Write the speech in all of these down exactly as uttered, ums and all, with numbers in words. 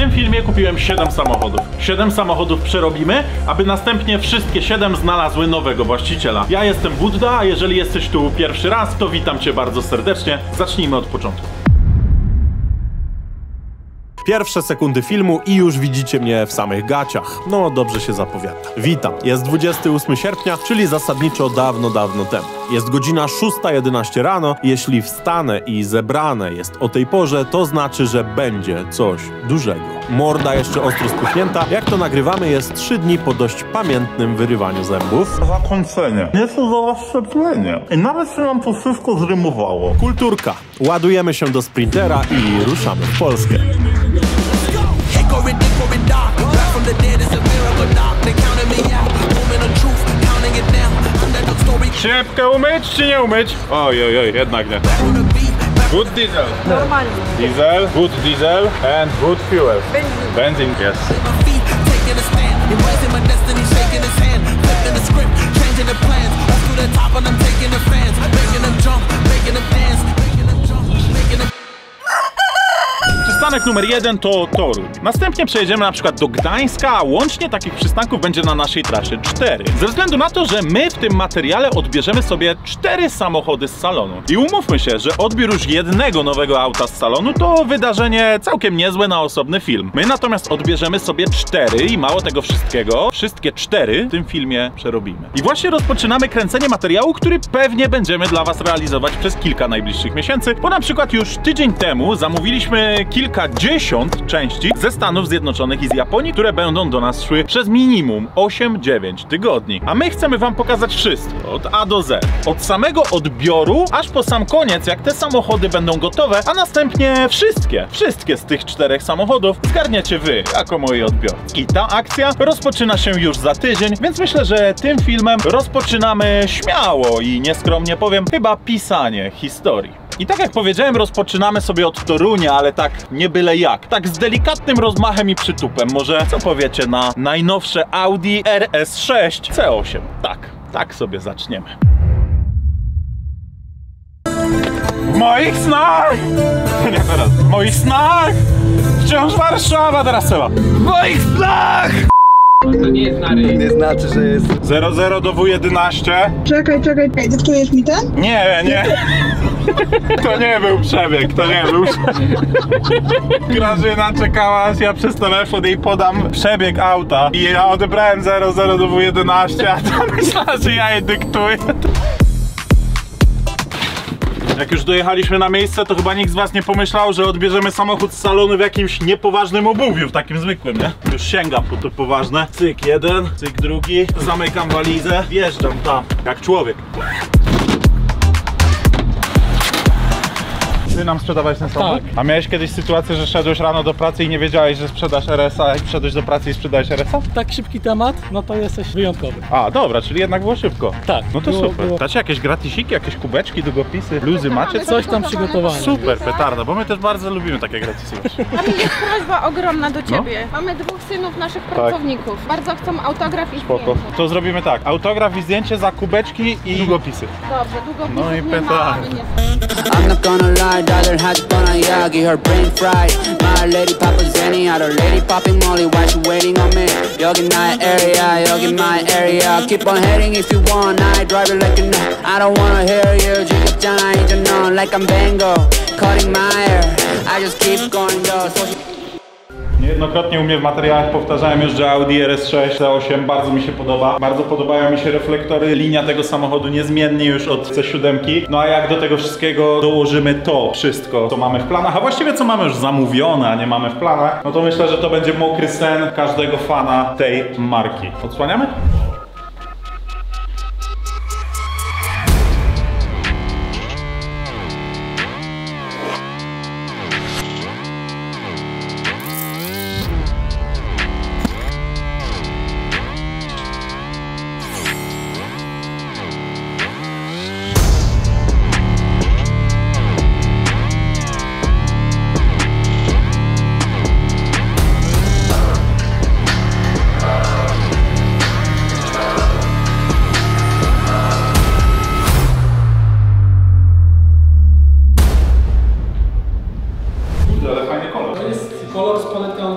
tym filmie kupiłem siedem samochodów. siedem samochodów przerobimy, aby następnie wszystkie siedem znalazły nowego właściciela. Ja jestem Budda, a jeżeli jesteś tu pierwszy raz, to witam cię bardzo serdecznie. Zacznijmy od początku. Pierwsze sekundy filmu i już widzicie mnie w samych gaciach. No, dobrze się zapowiada. Witam. Jest dwudziestego ósmego sierpnia, czyli zasadniczo dawno, dawno temu. Jest godzina szósta jedenaście rano. Jeśli wstanę i zebrane jest o tej porze, to znaczy, że będzie coś dużego. Morda jeszcze ostro spuchnięta. Jak to nagrywamy, jest trzy dni po dość pamiętnym wyrywaniu zębów. Zakończenie. Nie to za rozszczeplenie. I nawet się nam to wszystko zrymowało. Kulturka. Ładujemy się do sprintera i ruszamy w Polskę. Szybko umyć czy nie umyć? Oj, oj, oj, jednak nie. Good diesel. Normalnie. Diesel, good diesel and good fuel. Benzin. Benzin, yes. Przystanek numer jeden to Toruń. Następnie przejedziemy na przykład do Gdańska, a łącznie takich przystanków będzie na naszej trasie cztery. Ze względu na to, że my w tym materiale odbierzemy sobie cztery samochody z salonu. I umówmy się, że odbiór już jednego nowego auta z salonu to wydarzenie całkiem niezłe na osobny film. My natomiast odbierzemy sobie cztery i mało tego wszystkiego, wszystkie cztery w tym filmie przerobimy. I właśnie rozpoczynamy kręcenie materiału, który pewnie będziemy dla was realizować przez kilka najbliższych miesięcy, bo na przykład już tydzień temu zamówiliśmy kilkadziesiąt części ze Stanów Zjednoczonych i z Japonii, które będą do nas szły przez minimum osiem dziewięć tygodni. A my chcemy wam pokazać wszystko, od A do Z. Od samego odbioru, aż po sam koniec, jak te samochody będą gotowe, a następnie wszystkie, wszystkie z tych czterech samochodów zgarniecie wy, jako moi odbiorcy. I ta akcja rozpoczyna się już za tydzień, więc myślę, że tym filmem rozpoczynamy śmiało i nieskromnie powiem, chyba pisanie historii. I tak jak powiedziałem, rozpoczynamy sobie od Torunia, ale tak nie byle jak. Tak z delikatnym rozmachem i przytupem. Może co powiecie na najnowsze Audi R S sześć C osiem? Tak, tak sobie zaczniemy. W moich snach! Nie teraz. W moich snach! Wciąż Warszawa, teraz trzeba. W moich snach! To nie jest na ryj. Nie znaczy, że jest... zero zero do W jedenaście. Czekaj, czekaj, czekaj, dyktujesz mi ten? Nie, nie. To nie był przebieg, to nie był Grażyna czekała, aż ja przez telefon jej podam przebieg auta i ja odebrałem zero zero do W jedenaście, a to myślała, że ja jej dyktuję. Jak już dojechaliśmy na miejsce, to chyba nikt z was nie pomyślał, że odbierzemy samochód z salonu w jakimś niepoważnym obuwiu, w takim zwykłym, nie? Już sięgam po to poważne. Cyk jeden, cyk drugi, zamykam walizę, wjeżdżam tam, jak człowiek. Ty nam sprzedawałeś ten samochód? Tak. A miałeś kiedyś sytuację, że szedłeś rano do pracy i nie wiedziałeś, że sprzedasz R S a, i wszedłeś do pracy i sprzedałeś R S a? Tak szybki temat, no to jesteś wyjątkowy. A, dobra, czyli jednak było szybko. Tak. No to było, super. było. Dacie jakieś gratisiki, jakieś kubeczki, długopisy, bluzy macie? Coś? Coś tam przygotowane. Super, petarda, bo my też bardzo lubimy takie gratisy. A mi jest prośba ogromna do ciebie. No? Mamy dwóch synów naszych pracowników. Bardzo chcą autograf i Spoko. zdjęcie. To zrobimy tak, autograf i zdjęcie za kubeczki i długopisy. Dobrze, długopisów No i nie petarda. mamy niestety. I'm not gonna lie, daughter had to put on Yagi, her brain fried. My lady papa Zenny, other lady popping Molly, why she waiting on me? You're in my area, you're in my area. Keep on heading if you want, I drive it like a no. I don't wanna hear you, jiggy John, you know, like I'm Bango, cutting my hair. I just keep going though. So Niejednokrotnie u mnie w materiałach powtarzałem już, że Audi R S sześć C osiem bardzo mi się podoba. Bardzo podobają mi się reflektory, linia tego samochodu niezmiennie już od C siedem. No a jak do tego wszystkiego dołożymy to wszystko, co mamy w planach, a właściwie co mamy już zamówione, a nie mamy w planach, no to myślę, że to będzie mokry sen każdego fana tej marki. Odsłaniamy?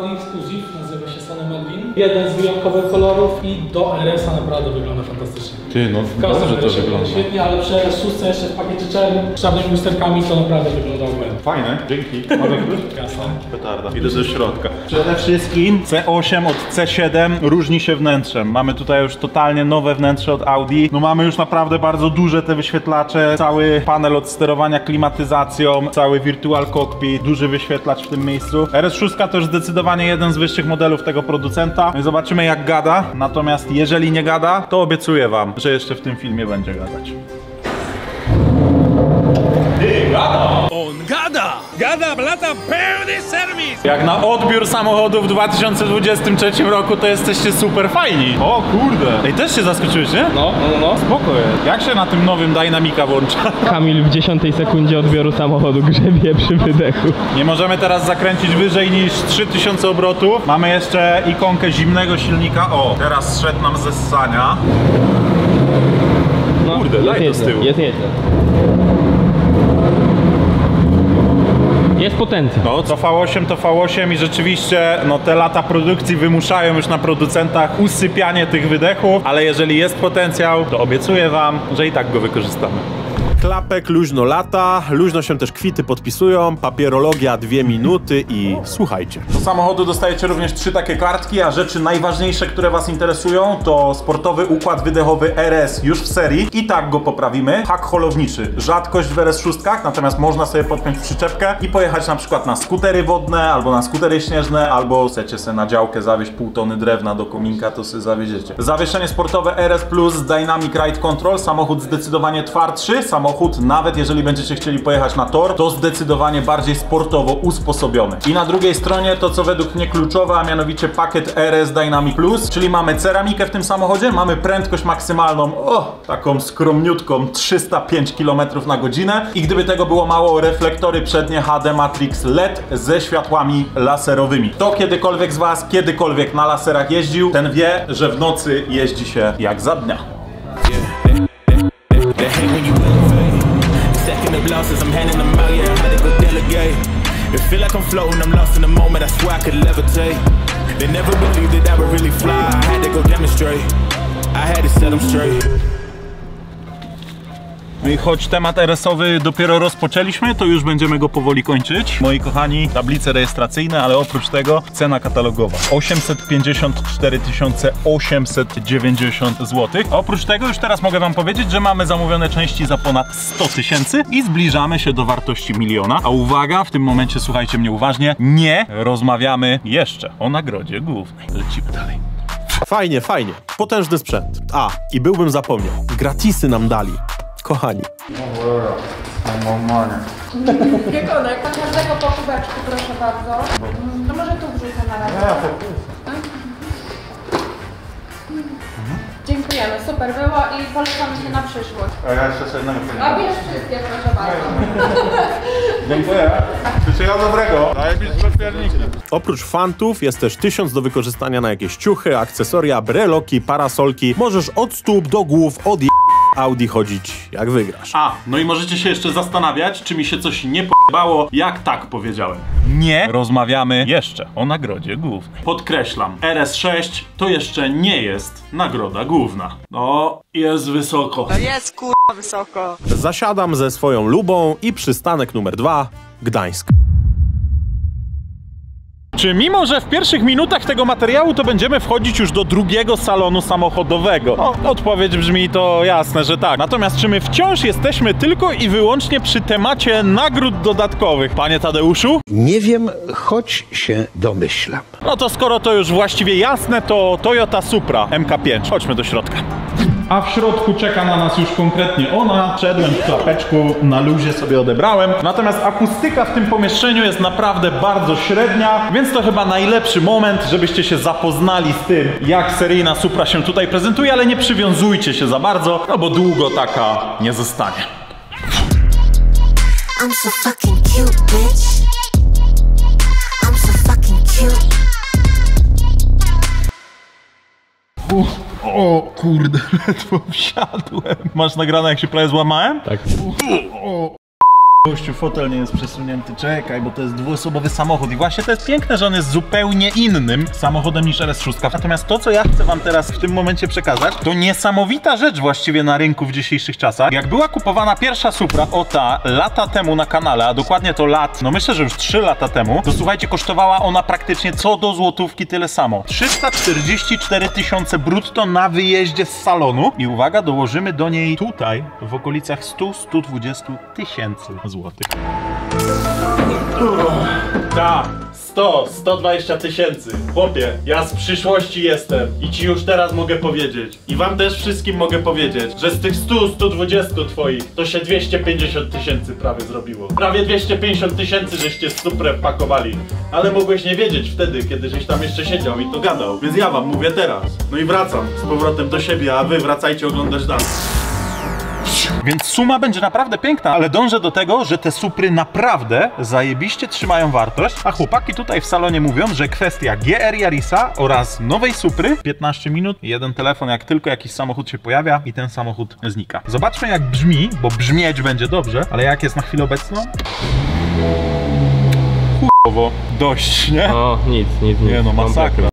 Audi Exclusive, nazywa się Sony Melvin. Jeden z wyjątkowych kolorów i do R S a naprawdę wygląda fantastycznie. Ty, no dobrze to wygląda. Świetnie, ale przy R S sześć jeszcze w pakiecie czerwonym, z czarnymi lusterkami to naprawdę wygląda ładnie. Fajne, dzięki. Mamy klucz? Jasne. Petarda. Idę do środka. Przede wszystkim C osiem od C siedem różni się wnętrzem. Mamy tutaj już totalnie nowe wnętrze od Audi. No mamy już naprawdę bardzo duże te wyświetlacze, cały panel od sterowania klimatyzacją, cały virtual cockpit, duży wyświetlacz w tym miejscu. R S sześć to już zdecydowanie jeden z wyższych modelów tego producenta. No i zobaczymy jak gada, natomiast jeżeli nie gada, to obiecuję wam, że jeszcze w tym filmie będzie gadać. Ty, gada! On gada! Gada, blata, pełny serwis! Jak na odbiór samochodu w dwa tysiące dwudziestym trzecim roku, to jesteście super fajni. O kurde! Ej, też się zaskoczyłeś, nie? No, no, no. Spoko jest. Jak się na tym nowym Dynamica włącza? Kamil w dziesiątej sekundzie odbioru samochodu grzebie przy wydechu. Nie możemy teraz zakręcić wyżej niż trzy tysiące obrotów. Mamy jeszcze ikonkę zimnego silnika. O, teraz szedł nam ze ssania. No, Kurde, jest laj to z nieźle, tyłu. jest nieźle. Jest potencjał. No, to V osiem to V osiem i rzeczywiście no, te lata produkcji wymuszają już na producentach usypianie tych wydechów, ale jeżeli jest potencjał, to obiecuję wam, że i tak go wykorzystamy. Klapek luźno lata, luźno się też kwity podpisują, papierologia dwie minuty i słuchajcie. Do samochodu dostajecie również trzy takie kartki, a rzeczy najważniejsze, które was interesują, to sportowy układ wydechowy R S już w serii. I tak go poprawimy. Hak holowniczy. Rzadkość w R S sześć, natomiast można sobie podpiąć przyczepkę i pojechać na przykład na skutery wodne, albo na skutery śnieżne, albo chcecie sobie na działkę zawieźć pół tony drewna do kominka, to sobie zawieziecie. Zawieszenie sportowe R S Plus z Dynamic Ride Control. Samochód zdecydowanie twardszy. Samochód nawet jeżeli będziecie chcieli pojechać na tor, to zdecydowanie bardziej sportowo usposobiony. I na drugiej stronie to, co według mnie kluczowe, a mianowicie pakiet R S Dynamic Plus, czyli mamy ceramikę w tym samochodzie, mamy prędkość maksymalną, o, taką skromniutką, trzysta pięć kilometrów na godzinę i gdyby tego było mało, reflektory przednie H D Matrix L E D ze światłami laserowymi. To kiedykolwiek z was, kiedykolwiek na laserach jeździł, ten wie, że w nocy jeździ się jak za dnia. Stacking up losses, I'm handing them out, yeah, I had to go delegate. It feel like I'm floating, I'm lost in the moment, I swear I could levitate. They never believed that I would really fly, I had to go demonstrate. I had to set them straight. No i choć temat R S-owy dopiero rozpoczęliśmy, to już będziemy go powoli kończyć. Moi kochani, tablice rejestracyjne, ale oprócz tego cena katalogowa osiemset pięćdziesiąt cztery tysiące osiemset dziewięćdziesiąt złotych. A oprócz tego już teraz mogę wam powiedzieć, że mamy zamówione części za ponad sto tysięcy i zbliżamy się do wartości miliona. A uwaga, w tym momencie słuchajcie mnie uważnie, nie rozmawiamy jeszcze o nagrodzie głównej. Lecimy dalej. Fajnie, fajnie. Potężny sprzęt. A, i byłbym zapomniał. Gratisy nam dali. Kochani. Biegonek, pan każdego po kubeczku, proszę bardzo. To może tu wrzucę na razie. Dziękujemy, super było i polecamy się na przyszłość. A ja jeszcze sobie A bierz wszystkie, proszę bardzo. Dziękuję. Wszystkiego dobrego. Zajebiste pierniki. Oprócz fantów jest też tysiąc do wykorzystania na jakieś ciuchy, akcesoria, breloki, parasolki. Możesz od stóp do głów, od je... Audi chodzić jak wygrasz. A, no i możecie się jeszcze zastanawiać, czy mi się coś nie podobało, jak tak powiedziałem. Nie rozmawiamy jeszcze o nagrodzie głównej. Podkreślam, R S sześć to jeszcze nie jest nagroda główna. No, jest wysoko. To jest kurwa wysoko. Zasiadam ze swoją lubą i przystanek numer dwa, Gdańsk. Czy mimo, że w pierwszych minutach tego materiału to będziemy wchodzić już do drugiego salonu samochodowego? No, odpowiedź brzmi to jasne, że tak. Natomiast czy my wciąż jesteśmy tylko i wyłącznie przy temacie nagród dodatkowych, panie Tadeuszu? Nie wiem, choć się domyślam. No to skoro to już właściwie jasne, to Toyota Supra M K pięć. Chodźmy do środka. A w środku czeka na nas już konkretnie ona. Szedłem w klapeczku, na luzie sobie odebrałem. Natomiast akustyka w tym pomieszczeniu jest naprawdę bardzo średnia, więc to chyba najlepszy moment, żebyście się zapoznali z tym, jak seryjna Supra się tutaj prezentuje, ale nie przywiązujcie się za bardzo, no bo długo taka nie zostanie. I'm so fucking cute, bitch. I'm so fucking cute. Uh, o kurde, ledwo wsiadłem. Masz nagrane, jak się prawie złamałem? Tak. O, Gościu, fotel nie jest przesunięty, czekaj, bo to jest dwuosobowy samochód i właśnie to jest piękne, że on jest zupełnie innym samochodem niż R S sześć. Natomiast to, co ja chcę wam teraz w tym momencie przekazać, to niesamowita rzecz właściwie na rynku w dzisiejszych czasach. Jak była kupowana pierwsza Supra, o ta, lata temu na kanale, a dokładnie to lat, no myślę, że już trzy lata temu, to słuchajcie, kosztowała ona praktycznie co do złotówki tyle samo. trzysta czterdzieści cztery tysiące brutto na wyjeździe z salonu i uwaga, dołożymy do niej tutaj w okolicach sto do stu dwudziestu tysięcy złotych. Tak, sto, sto dwadzieścia tysięcy. Chłopie, ja z przyszłości jestem i ci już teraz mogę powiedzieć i wam też wszystkim mogę powiedzieć, że z tych stu, stu dwudziestu twoich to się dwieście pięćdziesiąt tysięcy prawie zrobiło. Prawie dwieście pięćdziesiąt tysięcy żeście z Suprę pakowali, ale mogłeś nie wiedzieć wtedy, kiedy żeś tam jeszcze siedział i to gadał, więc ja wam mówię teraz. No i wracam z powrotem do siebie, a wy wracajcie oglądać dalej. Więc suma będzie naprawdę piękna, ale dążę do tego, że te Supry naprawdę zajebiście trzymają wartość, a chłopaki tutaj w salonie mówią, że kwestia G R Yarisa oraz nowej Supry piętnaście minut, jeden telefon, jak tylko jakiś samochód się pojawia i ten samochód znika. Zobaczmy jak brzmi, bo brzmieć będzie dobrze, ale jak jest na chwilę obecną? Chujowo, dość, nie? O, nic, nic, nic. Nie no, masakra.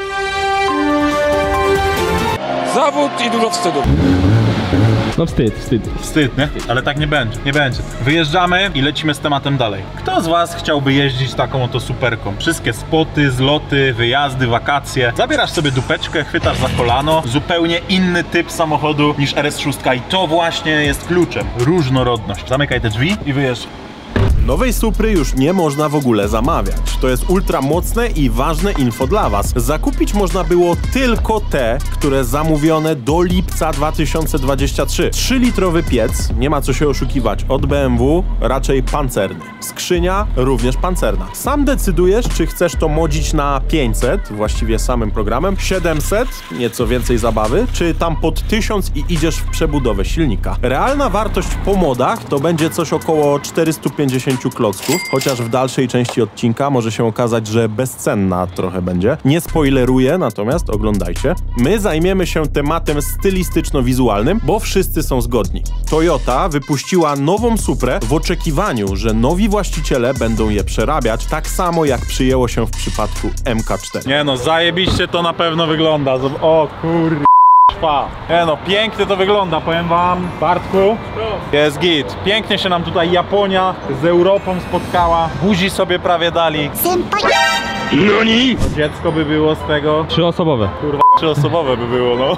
Zawód i dużo wstydu. No wstyd, wstyd. Wstyd, nie? Ale tak nie będzie, nie będzie. Wyjeżdżamy i lecimy z tematem dalej. Kto z was chciałby jeździć taką oto superką? Wszystkie spoty, zloty, wyjazdy, wakacje. Zabierasz sobie dupeczkę, chwytasz za kolano. Zupełnie inny typ samochodu niż R S sześć i to właśnie jest kluczem. Różnorodność. Zamykaj te drzwi i wyjeżdżaj. Nowej Supry już nie można w ogóle zamawiać. To jest ultra mocne i ważne info dla was. Zakupić można było tylko te, które zamówione do lipca dwa tysiące dwudziestego trzeciego. trzylitrowy piec, nie ma co się oszukiwać, od B M W raczej pancerny. Skrzynia również pancerna. Sam decydujesz, czy chcesz to modzić na pięćset, właściwie samym programem, siedemset, nieco więcej zabawy, czy tam pod tysiąc i idziesz w przebudowę silnika. Realna wartość po modach to będzie coś około czterysta pięćdziesiąt klocków, chociaż w dalszej części odcinka może się okazać, że bezcenna trochę będzie. Nie spoileruję, natomiast oglądajcie. My zajmiemy się tematem stylistyczno-wizualnym, bo wszyscy są zgodni. Toyota wypuściła nową Suprę w oczekiwaniu, że nowi właściciele będą je przerabiać, tak samo jak przyjęło się w przypadku M K cztery. Nie no, zajebiście to na pewno wygląda. O kur... Nie no, pięknie to wygląda, powiem wam. Bartku, jest git. Pięknie się nam tutaj Japonia z Europą spotkała. Buzi sobie prawie dali. Noni! No, dziecko by było z tego. Trzyosobowe. Kurwa, trzyosobowe by było, no.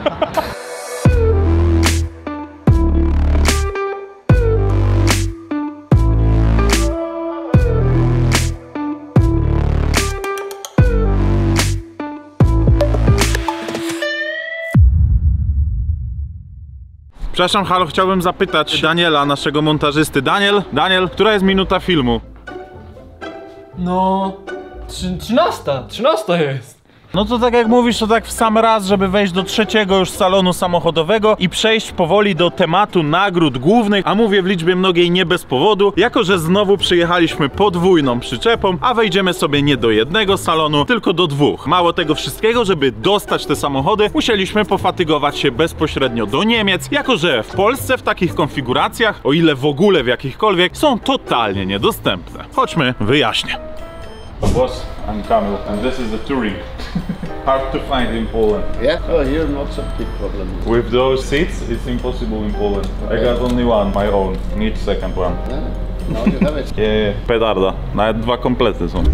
Przepraszam, halo, chciałbym zapytać Daniela, naszego montażysty. Daniel, Daniel, która jest minuta filmu? No... trzynasta, trzynasta jest. No to tak jak mówisz, to tak w sam raz, żeby wejść do trzeciego już salonu samochodowego i przejść powoli do tematu nagród głównych, a mówię w liczbie mnogiej nie bez powodu, jako że znowu przyjechaliśmy podwójną przyczepą, a wejdziemy sobie nie do jednego salonu, tylko do dwóch. Mało tego wszystkiego, żeby dostać te samochody, musieliśmy pofatygować się bezpośrednio do Niemiec, jako że w Polsce w takich konfiguracjach, o ile w ogóle w jakichkolwiek, są totalnie niedostępne. Chodźmy, wyjaśnię. Boss, I'm Kamil, and this is the Touring. Hard to find in Poland. Yeah, well, here not such big problem. With those seats, it's impossible in Poland. I got only one, my own. Need second one. Yeah. Now you have it. Yeah, yeah. Petarda. Nawet dwa komplety są.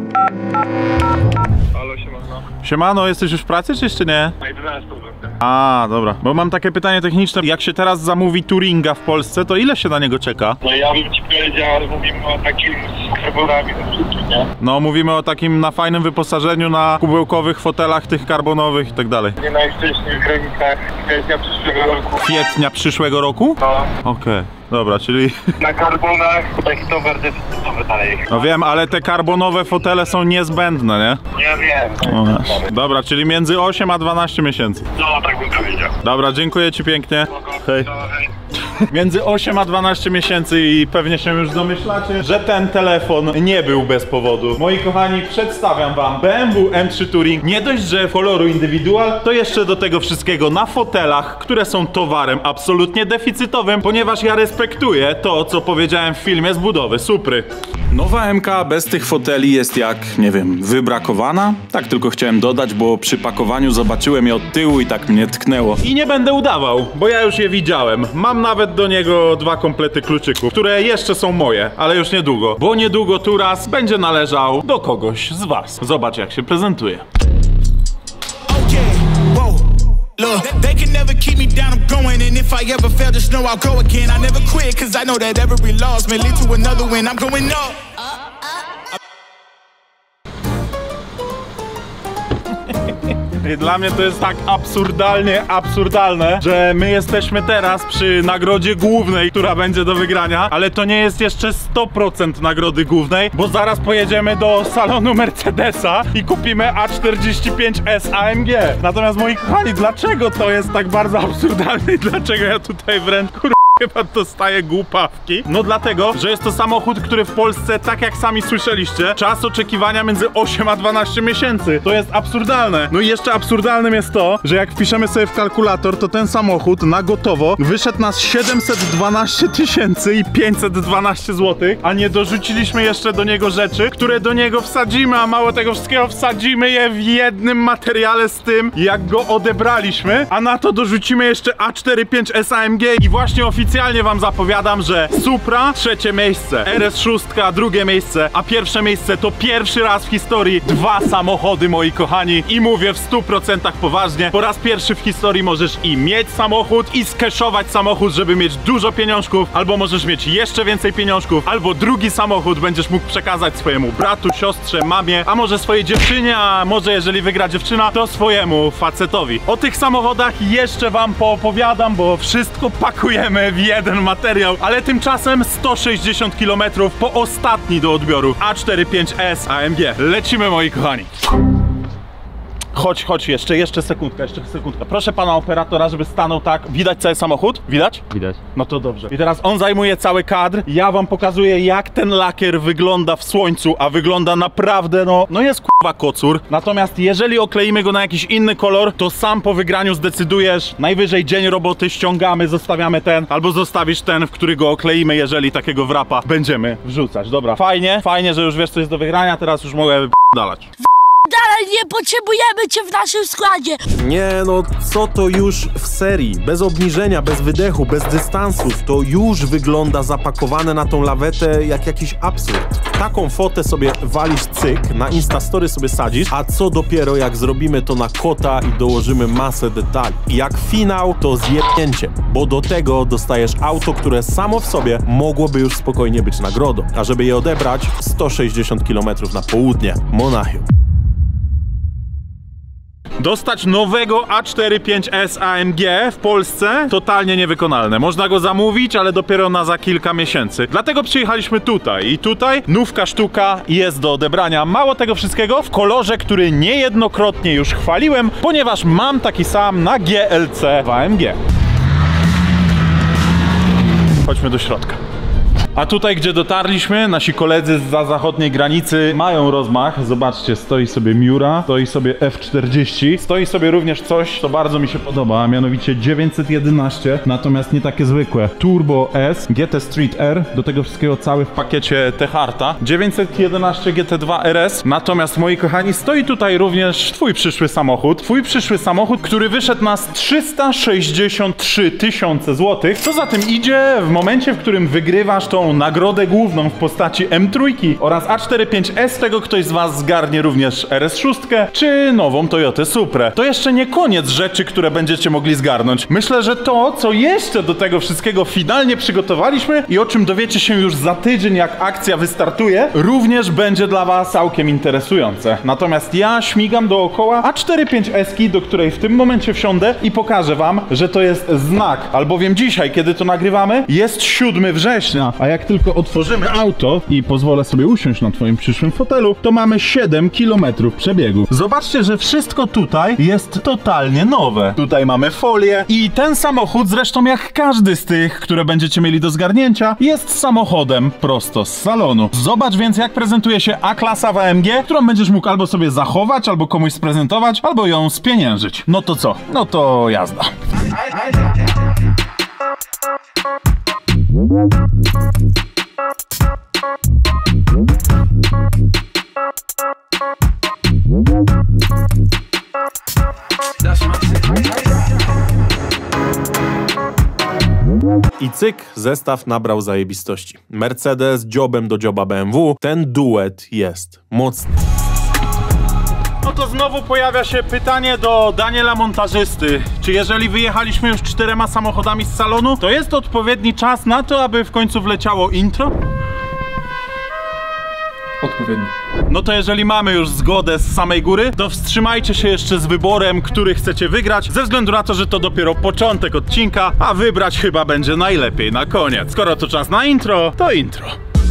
Halo, siemano. Siemano, jesteś już w pracy, czy jeszcze nie? A jedenastą będę. A, dobra. Bo mam takie pytanie techniczne. Jak się teraz zamówi Touringa w Polsce, to ile się na niego czeka? No ja bym ci powiedział, ale mówimy o takim z karbonami na wszystkim, nie? No, mówimy o takim na fajnym wyposażeniu, na kubełkowych fotelach tych karbonowych i tak dalej. Nie najwcześniej w granicach kwietnia przyszłego roku. Kwietnia przyszłego roku? No. Okej. Okay. Dobra, czyli... Na karbonach taki towar deficytowy dalej. No wiem, ale te karbonowe fotele są niezbędne, nie? Ja wiem. O, dobra, czyli między osiem a dwanaście miesięcy. No, tak bym powiedział. Dobra, dziękuję ci pięknie. Spoko. Hej. Między osiem a dwanaście miesięcy i pewnie się już domyślacie, że ten telefon nie był bez powodu. Moi kochani, przedstawiam wam B M W M trzy Touring. Nie dość, że koloru indywidual, to jeszcze do tego wszystkiego na fotelach, które są towarem absolutnie deficytowym, ponieważ ja respektuję to, co powiedziałem w filmie z budowy Supry. Nowa M K bez tych foteli jest jak, nie wiem, wybrakowana? Tak tylko chciałem dodać, bo przy pakowaniu zobaczyłem je od tyłu i tak mnie tknęło. I nie będę udawał, bo ja już je widziałem. Mam nawet do niego dwa komplety kluczyków, które jeszcze są moje, ale już niedługo. Bo niedługo Touras będzie należał do kogoś z was. Zobacz, jak się prezentuje. Look, they can never keep me down, I'm going. And if I ever fail, just know I'll go again. I never quit, cause I know that every loss may lead to another win. I'm going up. Dla mnie to jest tak absurdalnie absurdalne, że my jesteśmy teraz przy nagrodzie głównej, która będzie do wygrania, ale to nie jest jeszcze sto procent nagrody głównej, bo zaraz pojedziemy do salonu Mercedesa i kupimy A czterdzieści pięć S A M G. Natomiast moi kochani, dlaczego to jest tak bardzo absurdalne i dlaczego ja tutaj wręcz kur... chyba dostaję głupawki? No dlatego, że jest to samochód, który w Polsce, tak jak sami słyszeliście, czas oczekiwania między osiem a dwanaście miesięcy. To jest absurdalne. No i jeszcze absurdalnym jest to, że jak wpiszemy sobie w kalkulator, to ten samochód na gotowo wyszedł nas siedemset dwanaście tysięcy i pięćset dwanaście złotych, a nie dorzuciliśmy jeszcze do niego rzeczy, które do niego wsadzimy, a mało tego wszystkiego wsadzimy je w jednym materiale z tym, jak go odebraliśmy, a na to dorzucimy jeszcze A czterdzieści pięć S A M G i właśnie oficjalnie Oficjalnie wam zapowiadam, że Supra trzecie miejsce, R S sześć drugie miejsce, a pierwsze miejsce to pierwszy raz w historii dwa samochody, moi kochani. I mówię w stu procentach poważnie, po raz pierwszy w historii możesz i mieć samochód, i skeszować samochód, żeby mieć dużo pieniążków, albo możesz mieć jeszcze więcej pieniążków, albo drugi samochód będziesz mógł przekazać swojemu bratu, siostrze, mamie, a może swojej dziewczynie, a może jeżeli wygra dziewczyna, to swojemu facetowi. O tych samochodach jeszcze wam poopowiadam, bo wszystko pakujemy w jeden materiał, ale tymczasem sto sześćdziesiąt kilometrów po ostatni do odbioru A czterdzieści pięć S A M G. Lecimy, moi kochani. Chodź, chodź, jeszcze, jeszcze sekundkę, jeszcze sekundkę. Proszę pana operatora, żeby stanął tak. Widać cały samochód? Widać? Widać. No to dobrze. I teraz on zajmuje cały kadr. Ja wam pokazuję, jak ten lakier wygląda w słońcu, a wygląda naprawdę, no, no jest kurwa kocur. Natomiast jeżeli okleimy go na jakiś inny kolor, to sam po wygraniu zdecydujesz. Najwyżej dzień roboty ściągamy, zostawiamy ten, albo zostawisz ten, w który go okleimy, jeżeli takiego wrapa będziemy wrzucać. Dobra, fajnie, fajnie, że już wiesz, co jest do wygrania, teraz już mogę p***dalać. Dalej nie potrzebujemy cię w naszym składzie. Nie no, co to już w serii? Bez obniżenia, bez wydechu, bez dystansów. To już wygląda zapakowane na tą lawetę jak jakiś absurd. Taką fotę sobie walisz cyk, na Instastory sobie sadzisz, a co dopiero jak zrobimy to na kota i dołożymy masę detali. I jak finał, to zjebnięcie, bo do tego dostajesz auto, które samo w sobie mogłoby już spokojnie być nagrodą. A żeby je odebrać, sto sześćdziesiąt kilometrów na południe Monachium. Dostać nowego A czterdzieści pięć S A M G w Polsce totalnie niewykonalne. Można go zamówić, ale dopiero na za kilka miesięcy. Dlatego przyjechaliśmy tutaj i tutaj nówka sztuka jest do odebrania. Mało tego wszystkiego w kolorze, który niejednokrotnie już chwaliłem, ponieważ mam taki sam na G L C w A M G. Chodźmy do środka. A tutaj, gdzie dotarliśmy, nasi koledzy zza zachodniej granicy mają rozmach. Zobaczcie, stoi sobie Miura, stoi sobie F czterdzieści, stoi sobie również coś, co bardzo mi się podoba, a mianowicie dziewięćset jedenaście, natomiast nie takie zwykłe. Turbo S, G T Street R, do tego wszystkiego cały w pakiecie T-Harta. dziewięćset jedenaście G T dwa R S, natomiast moi kochani, stoi tutaj również twój przyszły samochód. Twój przyszły samochód, który wyszedł nas trzysta sześćdziesiąt trzy tysiące złotych. Co za tym idzie, w momencie, w którym wygrywasz tą nagrodę główną w postaci M trzy oraz A czterdzieści pięć S, tego ktoś z was zgarnie również R S sześć czy nową Toyotę Suprę. To jeszcze nie koniec rzeczy, które będziecie mogli zgarnąć. Myślę, że to, co jeszcze do tego wszystkiego finalnie przygotowaliśmy i o czym dowiecie się już za tydzień, jak akcja wystartuje, również będzie dla was całkiem interesujące. Natomiast ja śmigam dookoła A czterdzieści pięć S, do której w tym momencie wsiądę i pokażę wam, że to jest znak, albowiem dzisiaj, kiedy to nagrywamy, jest siódmego września, a jak jak tylko otworzymy auto i pozwolę sobie usiąść na twoim przyszłym fotelu, to mamy siedem kilometrów przebiegu. Zobaczcie, że wszystko tutaj jest totalnie nowe. Tutaj mamy folię i ten samochód, zresztą jak każdy z tych, które będziecie mieli do zgarnięcia, jest samochodem prosto z salonu. Zobacz więc, jak prezentuje się A-klasa w A M G, którą będziesz mógł albo sobie zachować, albo komuś sprezentować, albo ją spieniężyć. No to co? No to jazda. I cyk, zestaw nabrał zajebistości. Mercedes dziobem do dzioba B M W. Ten duet jest mocny. No to znowu pojawia się pytanie do Daniela montażysty. Czy jeżeli wyjechaliśmy już czterema samochodami z salonu, to jest odpowiedni czas na to, aby w końcu wleciało intro? Odpowiedni. No to jeżeli mamy już zgodę z samej góry, to wstrzymajcie się jeszcze z wyborem, który chcecie wygrać, ze względu na to, że to dopiero początek odcinka, a wybrać chyba będzie najlepiej na koniec. Skoro to czas na intro, to intro.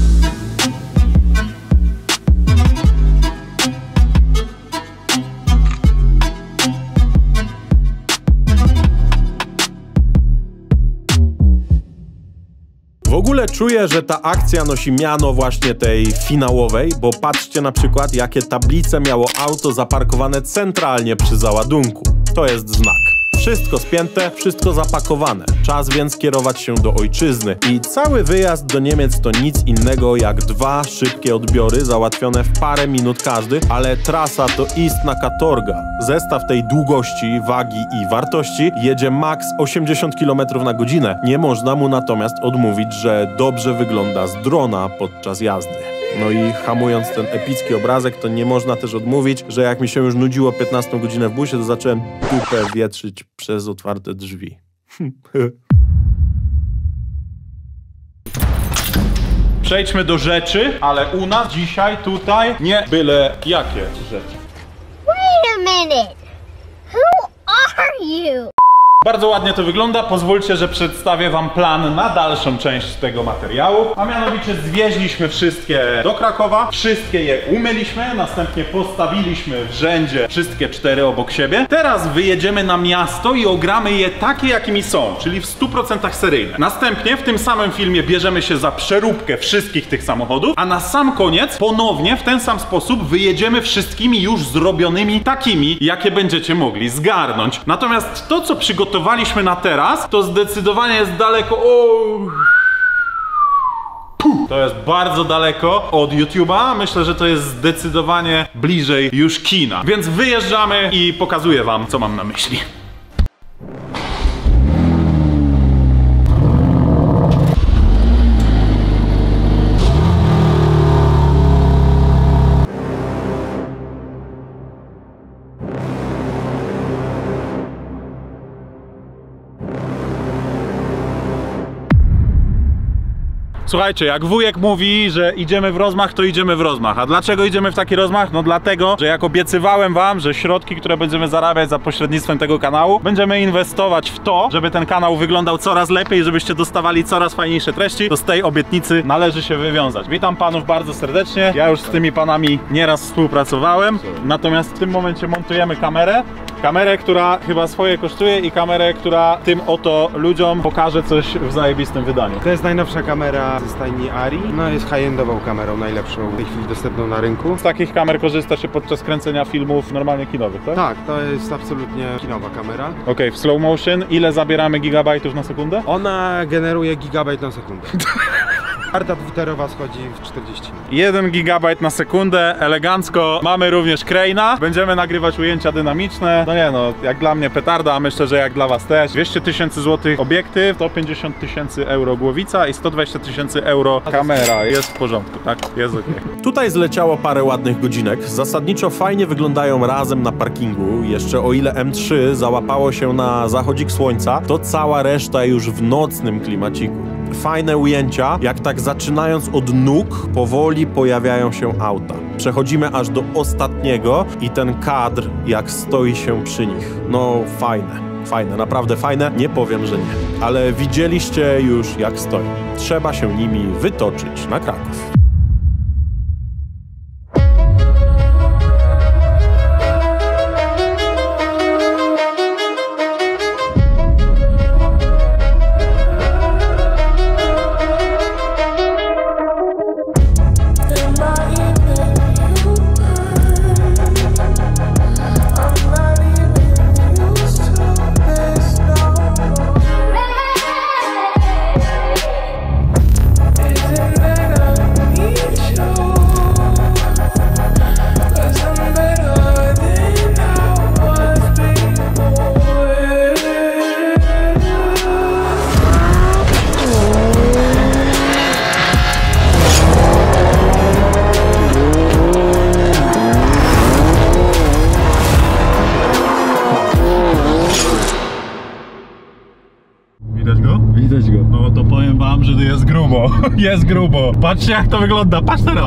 W ogóle czuję, że ta akcja nosi miano właśnie tej finałowej, bo patrzcie na przykład, jakie tablice miało auto zaparkowane centralnie przy załadunku. To jest znak. Wszystko spięte, wszystko zapakowane. Czas więc kierować się do ojczyzny. I cały wyjazd do Niemiec to nic innego jak dwa szybkie odbiory załatwione w parę minut każdy, ale trasa to istna katorga. Zestaw tej długości, wagi i wartości jedzie maks osiemdziesiąt kilometrów na godzinę. Nie można mu natomiast odmówić, że dobrze wygląda z drona podczas jazdy. No i hamując ten epicki obrazek, to nie można też odmówić, że jak mi się już nudziło piętnastą godzinę w busie, to zacząłem dupę wietrzyć przez otwarte drzwi. Przejdźmy do rzeczy, ale u nas dzisiaj tutaj nie byle jakie rzeczy. Wait a minute! Who are you? Bardzo ładnie to wygląda, pozwólcie, że przedstawię wam plan na dalszą część tego materiału, a mianowicie zwieźliśmy wszystkie do Krakowa, wszystkie je umyliśmy, następnie postawiliśmy w rzędzie wszystkie cztery obok siebie. Teraz wyjedziemy na miasto i ogramy je takie, jakimi są, czyli w stu procentach seryjne. Następnie w tym samym filmie bierzemy się za przeróbkę wszystkich tych samochodów, a na sam koniec ponownie w ten sam sposób wyjedziemy wszystkimi już zrobionymi takimi, jakie będziecie mogli zgarnąć. Natomiast to, co przygotowaliśmy na teraz, to zdecydowanie jest daleko. O... To jest bardzo daleko od YouTube'a. Myślę, że to jest zdecydowanie bliżej już kina. Więc wyjeżdżamy i pokazuję wam, co mam na myśli. Słuchajcie, jak wujek mówi, że idziemy w rozmach, to idziemy w rozmach. A dlaczego idziemy w taki rozmach? No dlatego, że jak obiecywałem wam, że środki, które będziemy zarabiać za pośrednictwem tego kanału, będziemy inwestować w to, żeby ten kanał wyglądał coraz lepiej, żebyście dostawali coraz fajniejsze treści, to z tej obietnicy należy się wywiązać. Witam panów bardzo serdecznie. Ja już z tymi panami nieraz współpracowałem, natomiast w tym momencie montujemy kamerę. Kamerę, która chyba swoje kosztuje i kamerę, która tym oto ludziom pokaże coś w zajebistym wydaniu. To jest najnowsza kamera ze stajni Ari. No jest high-endową kamerą, najlepszą w tej chwili dostępną na rynku. Z takich kamer korzysta się podczas kręcenia filmów normalnie kinowych, tak? Tak, to jest absolutnie kinowa kamera. Okej, okay, w slow motion ile zabieramy gigabajtów na sekundę? Ona generuje gigabajt na sekundę. Karta twitterowa schodzi w czterdzieści minut. jeden gigabajt na sekundę, elegancko. Mamy również Crane'a. Będziemy nagrywać ujęcia dynamiczne. No nie no, jak dla mnie petarda, a myślę, że jak dla was też. dwieście tysięcy złotych obiektyw, sto pięćdziesiąt tysięcy euro głowica i sto dwadzieścia tysięcy euro kamera. Jest w porządku, tak? Jest okej. Okay. Tutaj zleciało parę ładnych godzinek. Zasadniczo fajnie wyglądają razem na parkingu. Jeszcze o ile M trzy załapało się na zachodzik słońca, to cała reszta już w nocnym klimaciku. Fajne ujęcia, jak tak zaczynając od nóg, powoli pojawiają się auta. Przechodzimy aż do ostatniego i ten kadr, jak stoi się przy nich. No fajne. Fajne, naprawdę fajne, nie powiem, że nie. Ale widzieliście już, jak stoi. Trzeba się nimi wytoczyć na Kraków. Widać go? Widać go. No to powiem wam, że to jest grubo. Jest grubo. Patrzcie, jak to wygląda. Patrz teraz.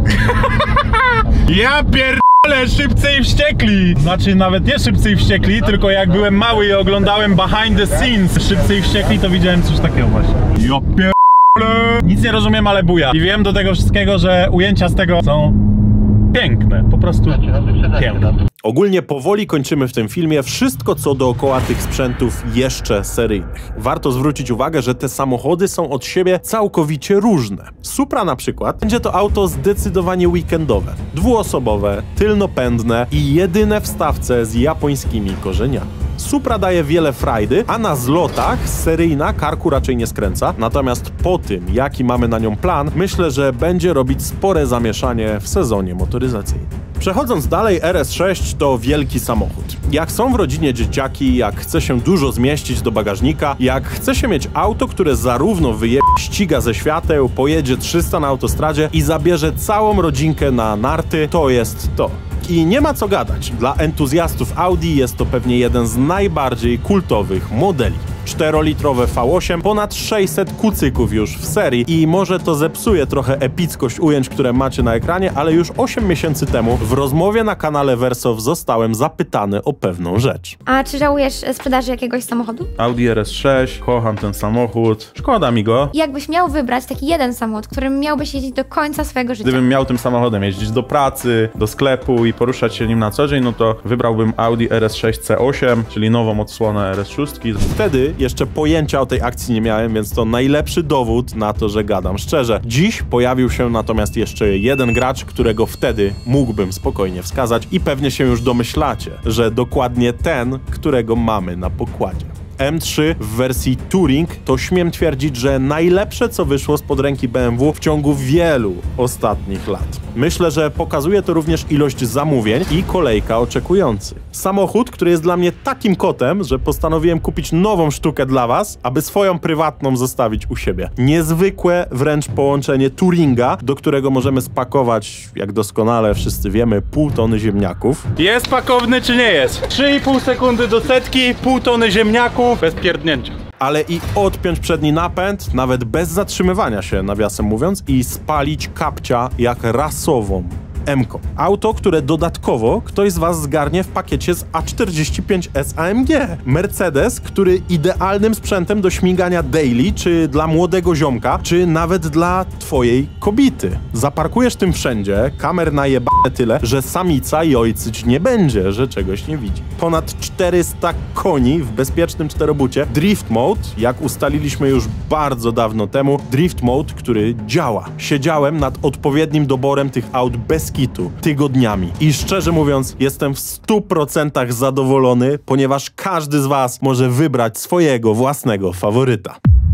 Ja pierdolę, Szybcy i Wściekli. Znaczy nawet nie Szybcy i Wściekli, tylko jak byłem mały i oglądałem behind the scenes Szybcy i Wściekli, to widziałem coś takiego właśnie. Ja pierdolę. Nic nie rozumiem, ale buja. I wiem do tego wszystkiego, że ujęcia z tego są piękne. Po prostu piękne. Ogólnie powoli kończymy w tym filmie wszystko, co dookoła tych sprzętów jeszcze seryjnych. Warto zwrócić uwagę, że te samochody są od siebie całkowicie różne. Supra na przykład będzie to auto zdecydowanie weekendowe, dwuosobowe, tylnopędne i jedyne w stawce z japońskimi korzeniami. Supra daje wiele frajdy, a na zlotach seryjna karku raczej nie skręca, natomiast po tym, jaki mamy na nią plan, myślę, że będzie robić spore zamieszanie w sezonie motoryzacyjnym. Przechodząc dalej, R S sześć to wielki samochód. Jak są w rodzinie dzieciaki, jak chce się dużo zmieścić do bagażnika, jak chce się mieć auto, które zarówno wyje ściga ze świateł, pojedzie trzysta na autostradzie i zabierze całą rodzinkę na narty, to jest to. I nie ma co gadać, dla entuzjastów Audi jest to pewnie jeden z najbardziej kultowych modeli. czterolitrowe V osiem, ponad sześćset kucyków już w serii i może to zepsuje trochę epickość ujęć, które macie na ekranie, ale już osiem miesięcy temu w rozmowie na kanale Versow zostałem zapytany o pewną rzecz. A czy żałujesz sprzedaży jakiegoś samochodu? Audi R S sześć, kocham ten samochód, szkoda mi go. Jakbyś miał wybrać taki jeden samochód, którym miałbyś jeździć do końca swojego życia? Gdybym miał tym samochodem jeździć do pracy, do sklepu i poruszać się nim na co dzień, no to wybrałbym Audi R S sześć C osiem, czyli nową odsłonę R S sześć. Wtedy jeszcze pojęcia o tej akcji nie miałem, więc to najlepszy dowód na to, że gadam szczerze. Dziś pojawił się natomiast jeszcze jeden gracz, którego wtedy mógłbym spokojnie wskazać i pewnie się już domyślacie, że dokładnie ten, którego mamy na pokładzie. M trzy w wersji Touring to śmiem twierdzić, że najlepsze, co wyszło spod ręki B M W w ciągu wielu ostatnich lat. Myślę, że pokazuje to również ilość zamówień i kolejka oczekujących. Samochód, który jest dla mnie takim kotem, że postanowiłem kupić nową sztukę dla was, aby swoją prywatną zostawić u siebie. Niezwykłe wręcz połączenie Touringa, do którego możemy spakować, jak doskonale wszyscy wiemy, pół tony ziemniaków. Jest pakowny czy nie jest? trzy i pół sekundy do setki, pół tony ziemniaków bez pierdnięcia. Ale i odpiąć przedni napęd, nawet bez zatrzymywania się, nawiasem mówiąc, i spalić kapcia jak rasową M-ką. Auto, które dodatkowo ktoś z was zgarnie w pakiecie z A czterdzieści pięć S A M G. Mercedes, który idealnym sprzętem do śmigania daily, czy dla młodego ziomka, czy nawet dla twojej kobiety. Zaparkujesz tym wszędzie, kamer najebane tyle, że samica i ojcyć nie będzie, że czegoś nie widzi. Ponad czterysta koni w bezpiecznym czterobucie. Drift Mode, jak ustaliliśmy już bardzo dawno temu, Drift Mode, który działa. Siedziałem nad odpowiednim doborem tych aut bez kitu tygodniami i szczerze mówiąc jestem w stu procentach zadowolony, ponieważ każdy z was może wybrać swojego własnego faworyta.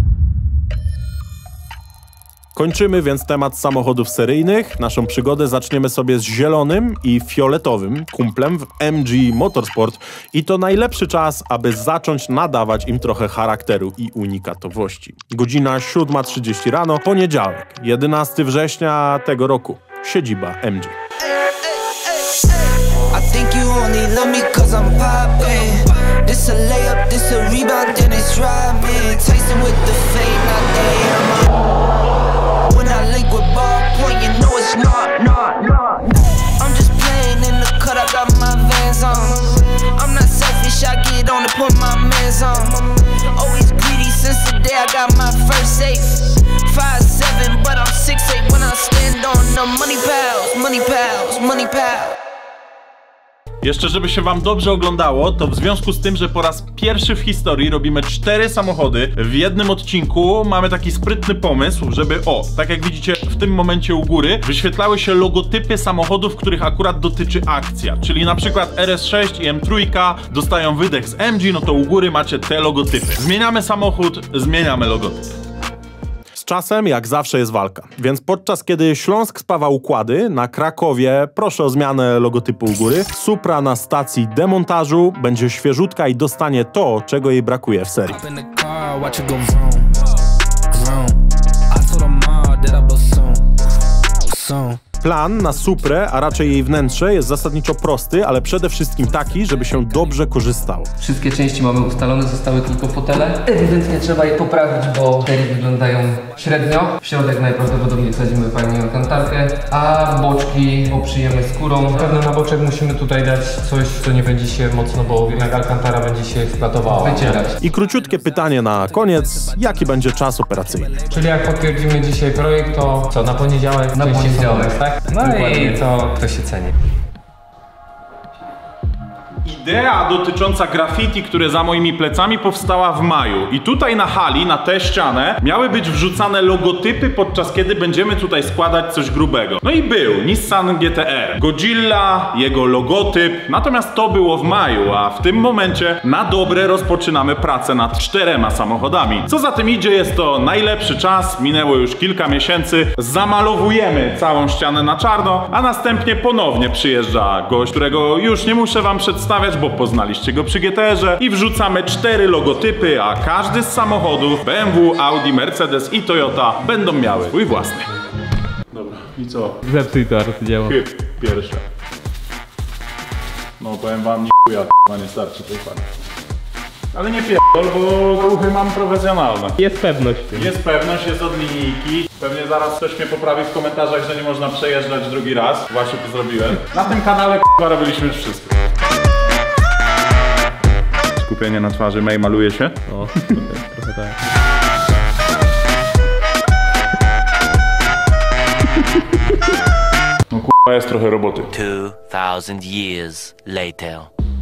Kończymy więc temat samochodów seryjnych. Naszą przygodę zaczniemy sobie z zielonym i fioletowym kumplem w M G Motorsport i to najlepszy czas, aby zacząć nadawać im trochę charakteru i unikatowości. Godzina siódma trzydzieści rano, poniedziałek, jedenastego września tego roku. Siedziba M G. I think you only love me cause I'm poppin'. This a layup, this a rebound, then it's robbing. Tyson with the fade, not damn. When I link with ball point, you know it's not, not, not. I'm just playing in the cut, I got my Vans on. I'm not selfish, I get on to put my man man's on. Always greedy since the day I got my first safe. Five seven, but I'm six eight when I stand on the money pals, money pals, money pals. Jeszcze żeby się wam dobrze oglądało, to w związku z tym, że po raz pierwszy w historii robimy cztery samochody w jednym odcinku, mamy taki sprytny pomysł, żeby o, tak jak widzicie w tym momencie u góry, wyświetlały się logotypy samochodów, których akurat dotyczy akcja. Czyli na przykład R S sześć i M trzy dostają wydech z M G, no to u góry macie te logotypy. Zmieniamy samochód, zmieniamy logotyp. Z czasem, jak zawsze, jest walka. Więc podczas kiedy Śląsk spawa układy, na Krakowie proszę o zmianę logotypu u góry. Supra na stacji demontażu będzie świeżutka i dostanie to, czego jej brakuje w serii. Plan na Suprę, a raczej jej wnętrze, jest zasadniczo prosty, ale przede wszystkim taki, żeby się dobrze korzystało. Wszystkie części mamy ustalone, zostały tylko fotele. Ewidentnie trzeba je poprawić, bo te wyglądają średnio. W środek najprawdopodobniej wsadzimy fajnie alkantarkę, a boczki oprzyjemy skórą. Pewno na boczek musimy tutaj dać coś, co nie będzie się mocno, bo jednak alkantara będzie się eksploatowała. Wycierać. I króciutkie pytanie na koniec, jaki będzie czas operacyjny? Czyli jak potwierdzimy dzisiaj projekt, to co, na poniedziałek? Na poniedziałek, tak? No dokładnie. I to, to się ceni. Idea dotycząca graffiti, które za moimi plecami powstała w maju. I tutaj na hali, na tę ścianę, miały być wrzucane logotypy, podczas kiedy będziemy tutaj składać coś grubego. No i był Nissan G T R, Godzilla, jego logotyp. Natomiast to było w maju, a w tym momencie na dobre rozpoczynamy pracę nad czterema samochodami. Co za tym idzie, jest to najlepszy czas, minęło już kilka miesięcy. Zamalowujemy całą ścianę na czarno, a następnie ponownie przyjeżdża gość, którego już nie muszę wam przedstawiać, bo poznaliście go przy G T R-ze, i wrzucamy cztery logotypy, a każdy z samochodów B M W, Audi, Mercedes i Toyota będą miały swój własny. Dobra, i co? Zepsuj to arcydzieło. Chyb pierwsze. No powiem wam, nie chuja, nie starczy tej fali. Ale nie pierdol, bo ruchy mam profesjonalne. Jest pewność w tym. Jest pewność, jest od linijki. Pewnie zaraz ktoś mnie poprawi w komentarzach, że nie można przejeżdżać drugi raz. Właśnie to zrobiłem. Na tym kanale k***a robiliśmy już wszystko. Skupienie na twarzy, May maluje się. O, trochę tak. No k***a, jest trochę roboty. Two thousand years later.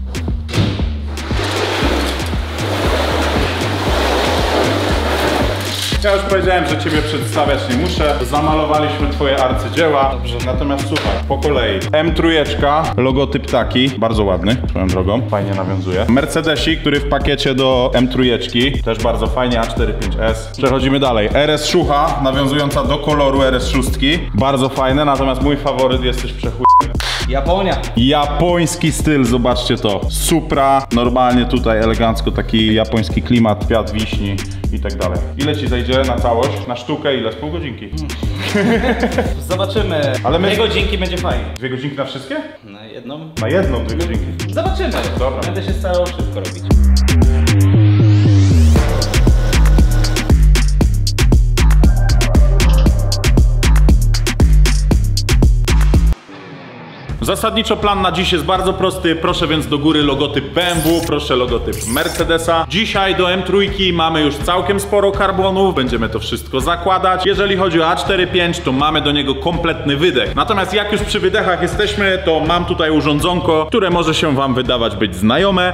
Ja już powiedziałem, że ciebie przedstawiać nie muszę. Zamalowaliśmy twoje arcydzieła. Dobrze. Natomiast słuchaj, po kolei. M trzy, logotyp taki, bardzo ładny, swoją drogą, fajnie nawiązuje. Mercedesik, który w pakiecie do M trzy, też bardzo fajnie, A czterdzieści pięć S. Przechodzimy dalej. R S sześć, nawiązująca do koloru R S sześć. Bardzo fajne, natomiast mój faworyt jest też przechuj. Japonia. Japoński styl, zobaczcie to. Supra, normalnie tutaj elegancko, taki japoński klimat, kwiat wiśni i tak dalej. Ile ci zejdzie na całość? Na sztukę ile? Z pół godzinki? Zobaczymy. Ale my... Dwie godzinki będzie fajnie. Dwie godzinki na wszystkie? Na jedną. Na jedną dwie godzinki. Zobaczymy. Dobra. Będę się starał szybko robić. Zasadniczo plan na dziś jest bardzo prosty. Proszę więc do góry logotyp B M W, proszę logotyp Mercedesa. Dzisiaj do M trzy mamy już całkiem sporo karbonów, będziemy to wszystko zakładać. Jeżeli chodzi o A czterdzieści pięć, to mamy do niego kompletny wydech. Natomiast jak już przy wydechach jesteśmy, to mam tutaj urządzonko, które może się wam wydawać być znajome.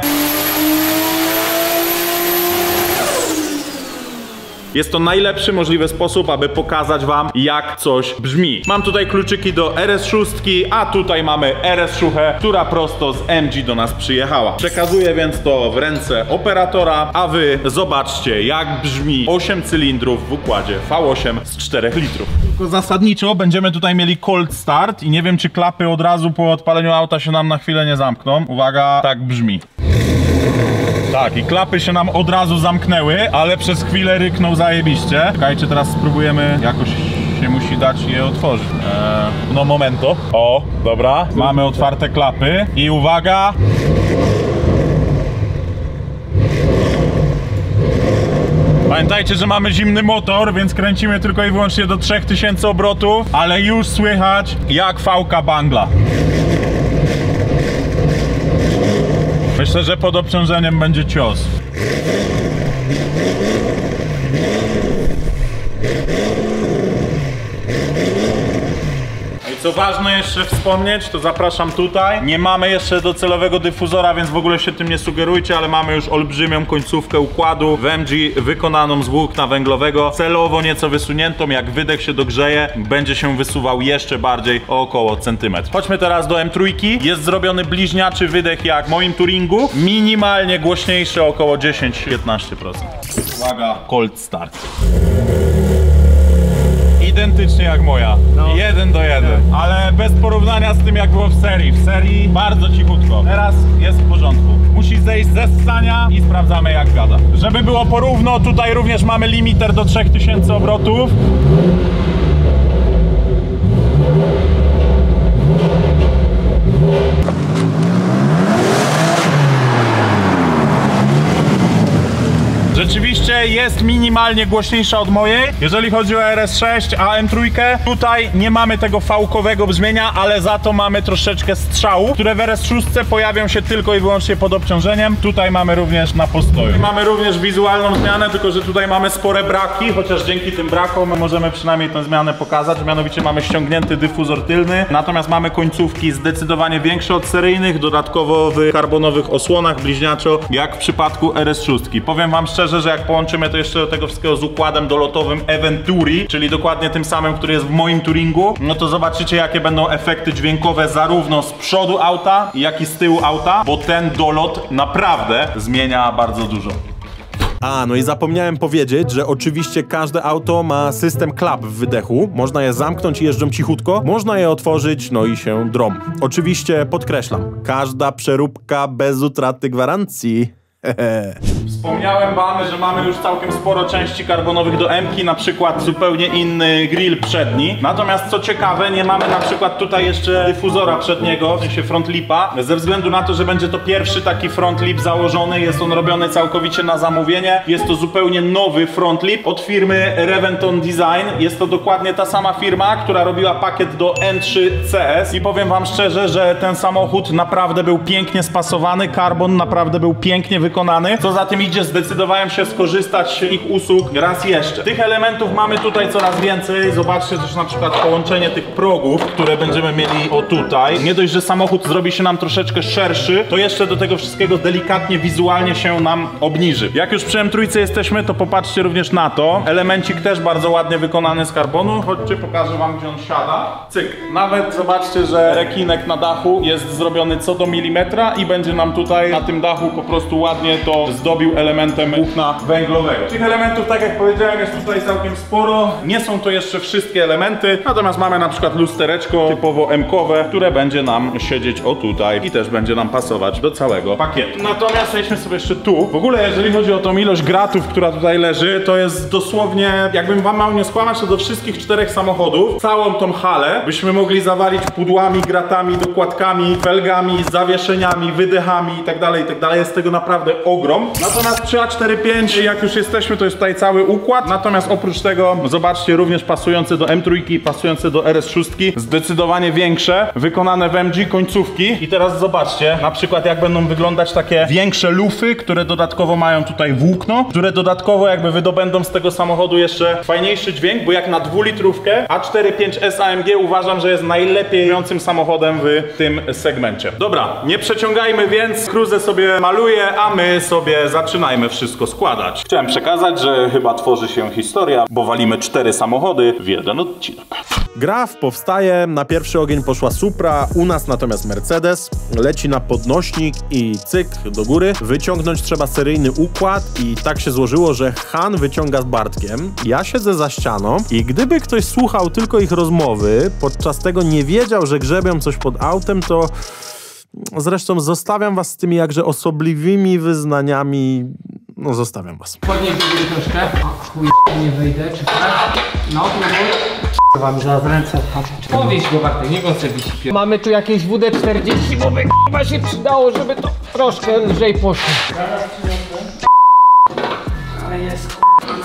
Jest to najlepszy możliwy sposób, aby pokazać wam, jak coś brzmi. Mam tutaj kluczyki do R S sześć, a tutaj mamy R S sześć, która prosto z M G do nas przyjechała. Przekazuję więc to w ręce operatora, a wy zobaczcie, jak brzmi osiem cylindrów w układzie V osiem z czterech litrów. Tylko zasadniczo będziemy tutaj mieli cold start i nie wiem, czy klapy od razu po odpaleniu auta się nam na chwilę nie zamkną. Uwaga, tak brzmi. Tak, i klapy się nam od razu zamknęły, ale przez chwilę ryknął zajebiście. Czekajcie, teraz spróbujemy, jakoś się musi dać je otworzyć. Eee, no momento. O, dobra, mamy otwarte klapy i uwaga. Pamiętajcie, że mamy zimny motor, więc kręcimy tylko i wyłącznie do trzech tysięcy obrotów, ale już słychać jak fałka bangla. Myślę, że pod obciążeniem będzie cios. Co ważne jeszcze wspomnieć, to zapraszam tutaj. Nie mamy jeszcze docelowego dyfuzora, więc w ogóle się tym nie sugerujcie, ale mamy już olbrzymią końcówkę układu w M G wykonaną z włókna węglowego, celowo nieco wysuniętą. Jak wydech się dogrzeje, będzie się wysuwał jeszcze bardziej o około centymetr. Chodźmy teraz do M trzy. Jest zrobiony bliźniaczy wydech jak w moim Touringu. Minimalnie głośniejszy, około dziesięć do piętnastu procent. Uwaga, cold start. Identycznie jak moja, no. jeden do jeden, ale bez porównania z tym jak było w serii. W serii bardzo cichutko, teraz jest w porządku. Musi zejść ze ssania i sprawdzamy jak gada. Żeby było porówno, tutaj również mamy limiter do trzech tysięcy obrotów. Rzeczywiście jest minimalnie głośniejsza od mojej, jeżeli chodzi o R S sześć, a M trzy. Tutaj nie mamy tego fałkowego brzmienia, ale za to mamy troszeczkę strzału, które w R S sześć pojawią się tylko i wyłącznie pod obciążeniem. Tutaj mamy również na postoju. Mamy również wizualną zmianę, tylko że tutaj mamy spore braki, chociaż dzięki tym brakom możemy przynajmniej tę zmianę pokazać. Mianowicie mamy ściągnięty dyfuzor tylny, natomiast mamy końcówki zdecydowanie większe od seryjnych, dodatkowo w karbonowych osłonach bliźniaczo, jak w przypadku R S sześć. Powiem wam szczerze, że jak połączymy to jeszcze do tego wszystkiego z układem dolotowym Eventuri, czyli dokładnie tym samym, który jest w moim Touringu, no to zobaczycie jakie będą efekty dźwiękowe zarówno z przodu auta, jak i z tyłu auta, bo ten dolot naprawdę zmienia bardzo dużo. A, no i zapomniałem powiedzieć, że oczywiście każde auto ma system klap w wydechu. Można je zamknąć i jeżdżą cichutko, można je otworzyć, no i się drą. Oczywiście podkreślam, każda przeróbka bez utraty gwarancji. Wspomniałem wam, że mamy już całkiem sporo części karbonowych do M-ki, na przykład zupełnie inny grill przedni. Natomiast co ciekawe, nie mamy na przykład tutaj jeszcze dyfuzora przedniego, w sensie front lipa. Ze względu na to, że będzie to pierwszy taki front lip założony, jest on robiony całkowicie na zamówienie. Jest to zupełnie nowy front lip od firmy Reventon Design. Jest to dokładnie ta sama firma, która robiła pakiet do N trzy C S i powiem wam szczerze, że ten samochód naprawdę był pięknie spasowany, karbon naprawdę był pięknie wykonany. Co za tym idzie, zdecydowałem się skorzystać z ich usług raz jeszcze. Tych elementów mamy tutaj coraz więcej. Zobaczcie też na przykład połączenie tych progów, które będziemy mieli o tutaj. Nie dość, że samochód zrobi się nam troszeczkę szerszy, to jeszcze do tego wszystkiego delikatnie wizualnie się nam obniży. Jak już przy M trzy jesteśmy, to popatrzcie również na to. Elemencik też bardzo ładnie wykonany z karbonu. Chodźcie, pokażę wam, gdzie on siada. Cyk. Nawet zobaczcie, że rekinek na dachu jest zrobiony co do milimetra i będzie nam tutaj na tym dachu po prostu ładnie to zdobił elementem włókna węglowego. Tych elementów, tak jak powiedziałem, jest tutaj całkiem sporo. Nie są to jeszcze wszystkie elementy, natomiast mamy na przykład lustereczko typowo M-kowe, które będzie nam siedzieć o tutaj i też będzie nam pasować do całego pakietu. Natomiast przejdźmy sobie jeszcze tu. W ogóle jeżeli chodzi o tą ilość gratów, która tutaj leży, to jest dosłownie, jakbym wam miał nie skłamać, to do wszystkich czterech samochodów, całą tą halę byśmy mogli zawalić pudłami, gratami, dokładkami, felgami, zawieszeniami, wydechami itd., itd. Jest tego naprawdę ogrom. Natomiast przy A cztery pięć, jak już jesteśmy, to jest tutaj cały układ. Natomiast oprócz tego, zobaczcie, również pasujące do M trzy, pasujące do R S sześć, zdecydowanie większe, wykonane w M G końcówki. I teraz zobaczcie, na przykład jak będą wyglądać takie większe lufy, które dodatkowo mają tutaj włókno, które dodatkowo jakby wydobędą z tego samochodu jeszcze fajniejszy dźwięk, bo jak na dwulitrówkę A cztery pięć S A M G uważam, że jest najlepiej brzmiącym samochodem w tym segmencie. Dobra, nie przeciągajmy więc, Cruze sobie maluje, a my sobie zaczynajmy wszystko składać. Chciałem przekazać, że chyba tworzy się historia, bo walimy cztery samochody w jeden odcinek. Graf powstaje, na pierwszy ogień poszła Supra, u nas natomiast Mercedes, leci na podnośnik i cyk do góry. Wyciągnąć trzeba seryjny układ i tak się złożyło, że Han wyciąga z Bartkiem, ja siedzę za ścianą i gdyby ktoś słuchał tylko ich rozmowy, podczas tego nie wiedział, że grzebią coś pod autem, to zresztą zostawiam was z tymi jakże osobliwymi wyznaniami. No zostawiam was. Podnieś do góry troszkę. O chuj, nie wejdę, czy tak? No, tu wam zaraz ręce odpatrzę. Powieś go, Bartek, niech on sobie wisi. Mamy tu jakieś W D czterdzieści, bo by chyba się przydało, żeby to troszkę lżej poszło. Ale jest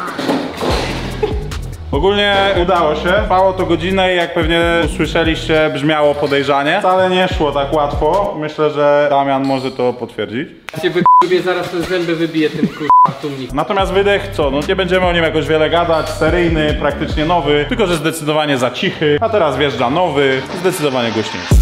Ogólnie udało się. Trwało to godzinę i jak pewnie usłyszeliście, brzmiało podejrzanie. Wcale nie szło tak łatwo. Myślę, że Damian może to potwierdzić. Się wy Sobie zaraz te zęby wybije tym kurwa tłumnik. Natomiast wydech, co? No nie będziemy o nim jakoś wiele gadać. Seryjny, praktycznie nowy, tylko że zdecydowanie za cichy. A teraz wjeżdża nowy, zdecydowanie głośniejszy.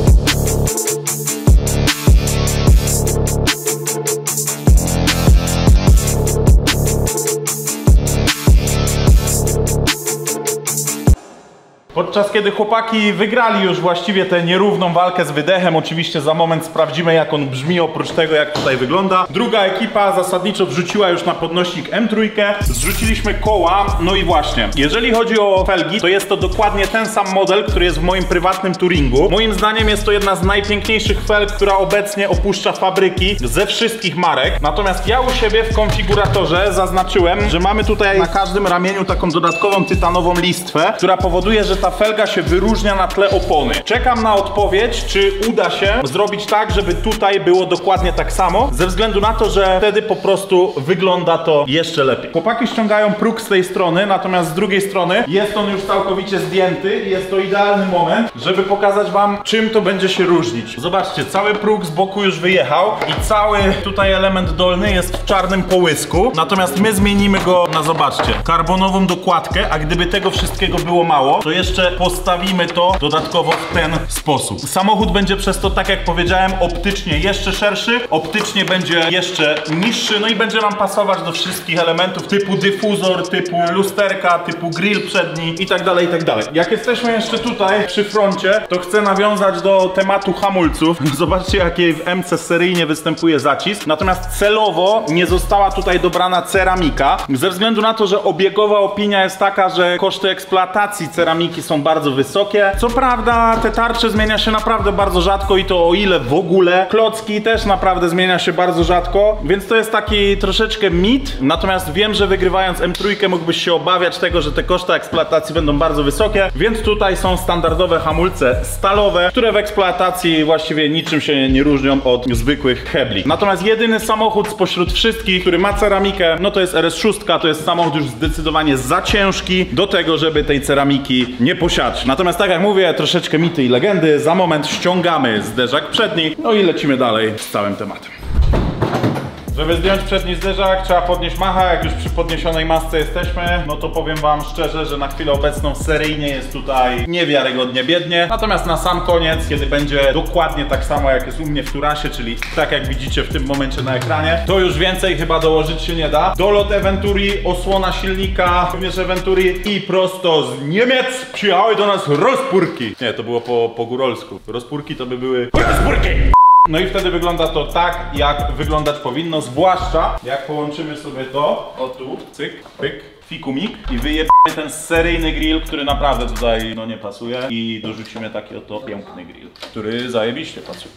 Podczas kiedy chłopaki wygrali już właściwie tę nierówną walkę z wydechem, oczywiście za moment sprawdzimy, jak on brzmi, oprócz tego, jak tutaj wygląda. Druga ekipa zasadniczo wrzuciła już na podnośnik M trzy, zrzuciliśmy koła, no i właśnie, jeżeli chodzi o felgi, to jest to dokładnie ten sam model, który jest w moim prywatnym touringu. Moim zdaniem jest to jedna z najpiękniejszych felg, która obecnie opuszcza fabryki ze wszystkich marek. Natomiast ja u siebie w konfiguratorze zaznaczyłem, że mamy tutaj na każdym ramieniu taką dodatkową tytanową listwę, która powoduje, że ta felga się wyróżnia na tle opony. Czekam na odpowiedź, czy uda się zrobić tak, żeby tutaj było dokładnie tak samo, ze względu na to, że wtedy po prostu wygląda to jeszcze lepiej. Chłopaki ściągają próg z tej strony, natomiast z drugiej strony jest on już całkowicie zdjęty i jest to idealny moment, żeby pokazać wam, czym to będzie się różnić. Zobaczcie, cały próg z boku już wyjechał i cały tutaj element dolny jest w czarnym połysku, natomiast my zmienimy go na, zobaczcie, karbonową dokładkę, a gdyby tego wszystkiego było mało, to jeszcze postawimy to dodatkowo w ten sposób. Samochód będzie przez to, tak jak powiedziałem, optycznie jeszcze szerszy, optycznie będzie jeszcze niższy, no i będzie nam pasować do wszystkich elementów typu dyfuzor, typu lusterka, typu grill przedni i tak dalej, i tak dalej. Jak jesteśmy jeszcze tutaj przy froncie, to chcę nawiązać do tematu hamulców. Zobaczcie, jakiej w M C seryjnie występuje zacisk, natomiast celowo nie została tutaj dobrana ceramika, ze względu na to, że obiegowa opinia jest taka, że koszty eksploatacji ceramiki są bardzo wysokie. Co prawda te tarcze zmienia się naprawdę bardzo rzadko i to o ile w ogóle. Klocki też naprawdę zmienia się bardzo rzadko, więc to jest taki troszeczkę mit. Natomiast wiem, że wygrywając M trzy mógłbyś się obawiać tego, że te koszty eksploatacji będą bardzo wysokie, więc tutaj są standardowe hamulce stalowe, które w eksploatacji właściwie niczym się nie różnią od zwykłych hebli. Natomiast jedyny samochód spośród wszystkich, który ma ceramikę, no to jest R S sześć, to jest samochód już zdecydowanie za ciężki do tego, żeby tej ceramiki nie posiadać. Natomiast tak jak mówię, troszeczkę mity i legendy, za moment ściągamy zderzak przedni, no i lecimy dalej z całym tematem. Żeby zdjąć przedni zderzak, trzeba podnieść machę. Jak już przy podniesionej masce jesteśmy, no to powiem wam szczerze, że na chwilę obecną seryjnie jest tutaj niewiarygodnie biednie. Natomiast na sam koniec, kiedy będzie dokładnie tak samo jak jest u mnie w Turasie, czyli tak jak widzicie w tym momencie na ekranie, to już więcej chyba dołożyć się nie da. Dolot Eventuri, osłona silnika, również Eventuri i prosto z Niemiec przyjechały do nas rozpórki. Nie, to było po, po górolsku. Rozpórki to by były rozpórki! No i wtedy wygląda to tak, jak wyglądać powinno, zwłaszcza jak połączymy sobie to, o tu, cyk, pyk, fikumik i wyjebiemy ten seryjny grill, który naprawdę tutaj no nie pasuje i dorzucimy taki oto piękny grill, który zajebiście pasuje.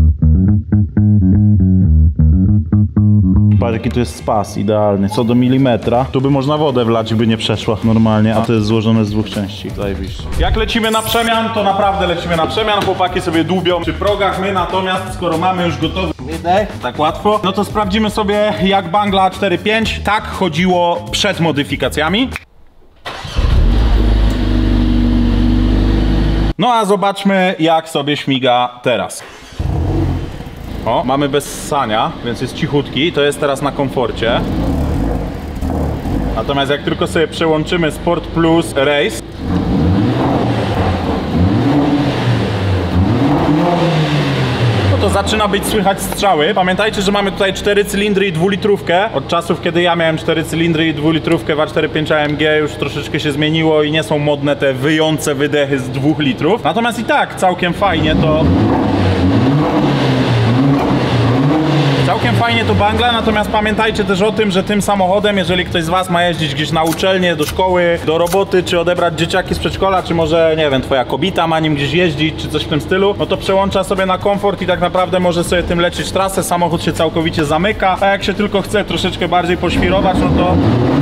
Patrz, jaki to jest spas idealny, co do milimetra. Tu by można wodę wlać, by nie przeszła normalnie, a to jest złożone z dwóch części. Zajebiście. Jak lecimy na przemian, to naprawdę lecimy na przemian. Chłopaki sobie dłubią przy progach, my natomiast, skoro mamy już gotowy wydech, tak łatwo, no to sprawdzimy sobie, jak Bangla cztery pięć tak chodziło przed modyfikacjami. No a zobaczmy, jak sobie śmiga teraz. O, mamy bez ssania, więc jest cichutki, to jest teraz na komforcie. Natomiast jak tylko sobie przełączymy Sport Plus Race, no to zaczyna być słychać strzały. Pamiętajcie, że mamy tutaj cztery cylindry i dwulitrówkę. Od czasów, kiedy ja miałem cztery cylindry i dwulitrówkę w A cztery pięć A M G, już troszeczkę się zmieniło i nie są modne te wyjące wydechy z dwóch litrów. Natomiast i tak całkiem fajnie to... Całkiem fajnie to Bangla, natomiast pamiętajcie też o tym, że tym samochodem, jeżeli ktoś z was ma jeździć gdzieś na uczelnię, do szkoły, do roboty, czy odebrać dzieciaki z przedszkola, czy może, nie wiem, twoja kobieta ma nim gdzieś jeździć, czy coś w tym stylu, no to przełącza sobie na komfort i tak naprawdę może sobie tym leczyć trasę, samochód się całkowicie zamyka, a jak się tylko chce troszeczkę bardziej poświrować, no to...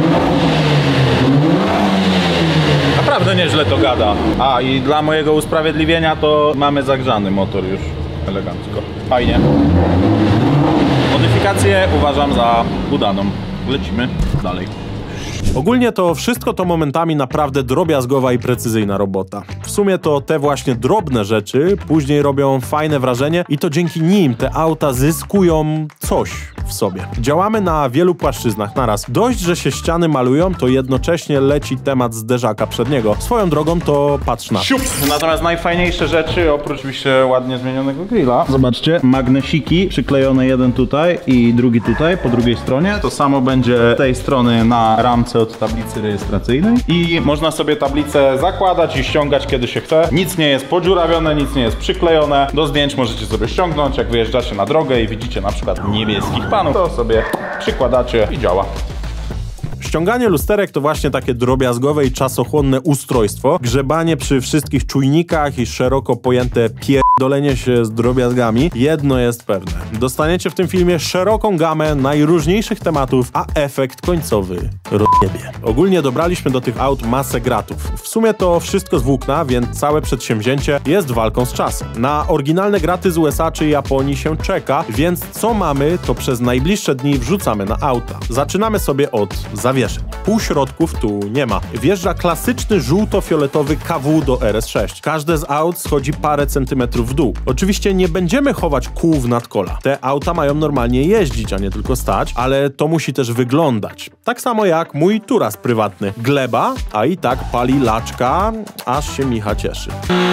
Naprawdę nieźle to gada. A i dla mojego usprawiedliwienia to mamy zagrzany motor już elegancko. Fajnie. Modyfikację uważam za udaną. Lecimy dalej. Ogólnie to wszystko to momentami naprawdę drobiazgowa i precyzyjna robota. W sumie to te właśnie drobne rzeczy później robią fajne wrażenie i to dzięki nim te auta zyskują coś. w sobie. Działamy na wielu płaszczyznach naraz. Dość, że się ściany malują, to jednocześnie leci temat zderzaka przedniego. Swoją drogą to patrz na to. Siup! Natomiast najfajniejsze rzeczy, oprócz oczywiście ładnie zmienionego grilla, zobaczcie, magnesiki przyklejone jeden tutaj i drugi tutaj, po drugiej stronie. To samo będzie z tej strony na ramce od tablicy rejestracyjnej i można sobie tablicę zakładać i ściągać kiedy się chce. Nic nie jest podziurawione, nic nie jest przyklejone. Do zdjęć możecie sobie ściągnąć, jak wyjeżdżacie na drogę i widzicie na przykład niebieskich panów, to sobie przykładacie i działa. Ściąganie lusterek to właśnie takie drobiazgowe i czasochłonne ustrojstwo. Grzebanie przy wszystkich czujnikach i szeroko pojęte pierdolenie się z drobiazgami. Jedno jest pewne. Dostaniecie w tym filmie szeroką gamę najróżniejszych tematów, a efekt końcowy rozjebie. Ogólnie dobraliśmy do tych aut masę gratów. W sumie to wszystko z włókna, więc całe przedsięwzięcie jest walką z czasem. Na oryginalne graty z U S A czy Japonii się czeka, więc co mamy, to przez najbliższe dni wrzucamy na auta. Zaczynamy sobie od zawieszeń. Półśrodków tu nie ma. Wjeżdża klasyczny żółto-fioletowy K W do R S sześć. Każde z aut schodzi parę centymetrów w dół. Oczywiście nie będziemy chować kół w nadkola. Te auta mają normalnie jeździć, a nie tylko stać, ale to musi też wyglądać. Tak samo jak mój Touras prywatny. Gleba, a i tak pali laczka, aż się Micha cieszy.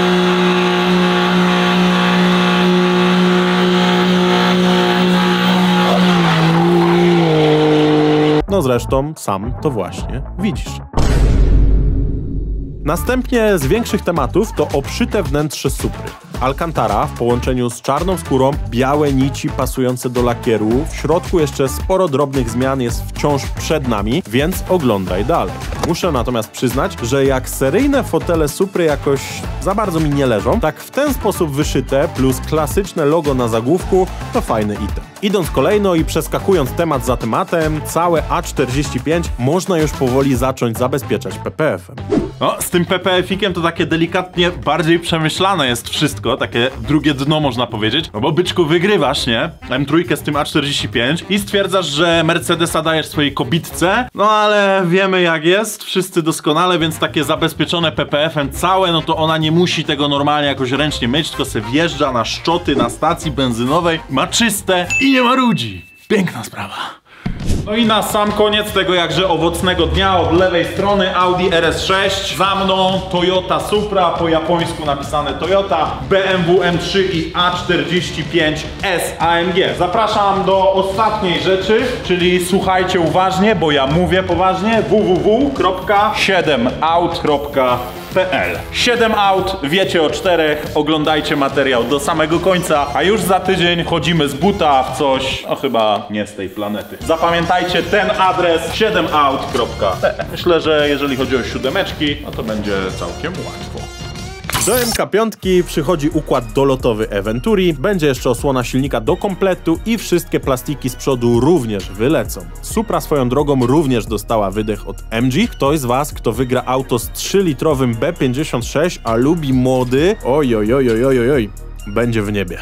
No zresztą sam to właśnie widzisz. Następnie z większych tematów to obszyte wnętrze Supry. Alcantara w połączeniu z czarną skórą, białe nici pasujące do lakieru, w środku jeszcze sporo drobnych zmian jest wciąż przed nami, więc oglądaj dalej. Muszę natomiast przyznać, że jak seryjne fotele Supry jakoś za bardzo mi nie leżą, tak w ten sposób wyszyte plus klasyczne logo na zagłówku to fajny item. Idąc kolejno i przeskakując temat za tematem, całe A czterdzieści pięć można już powoli zacząć zabezpieczać P P F-em. No, z tym P P F-ikiem to takie delikatnie bardziej przemyślane jest wszystko, takie drugie dno można powiedzieć, no bo byczku wygrywasz, nie? M trzy z tym A czterdzieści pięć i stwierdzasz, że Mercedesa dajesz swojej kobitce, no ale wiemy jak jest, wszyscy doskonale, więc takie zabezpieczone P P F-em całe, no to ona nie musi tego normalnie jakoś ręcznie myć, tylko se wjeżdża na szczoty na stacji benzynowej, ma czyste i nie marudzi. Piękna sprawa. No i na sam koniec tego jakże owocnego dnia od lewej strony Audi R S sześć, za mną Toyota Supra, po japońsku napisane Toyota, B M W M trzy i A czterdzieści pięć S A M G. Zapraszam do ostatniej rzeczy, czyli słuchajcie uważnie, bo ja mówię poważnie, w w w kropka siedem aut kropka p l. siedem aut, wiecie o czterech, oglądajcie materiał do samego końca, a już za tydzień chodzimy z buta w coś, no chyba nie z tej planety. Zapamiętajcie ten adres siedem aut kropka p l. Myślę, że jeżeli chodzi o siódemeczki, no to będzie całkiem łatwo. Do M K pięć przychodzi układ dolotowy Eventuri, będzie jeszcze osłona silnika do kompletu i wszystkie plastiki z przodu również wylecą. Supra swoją drogą również dostała wydech od M G. Ktoś z was, kto wygra auto z trzylitrowym B pięćdziesiąt sześć, a lubi mody, oj, oj, oj, oj, oj, oj, będzie w niebie.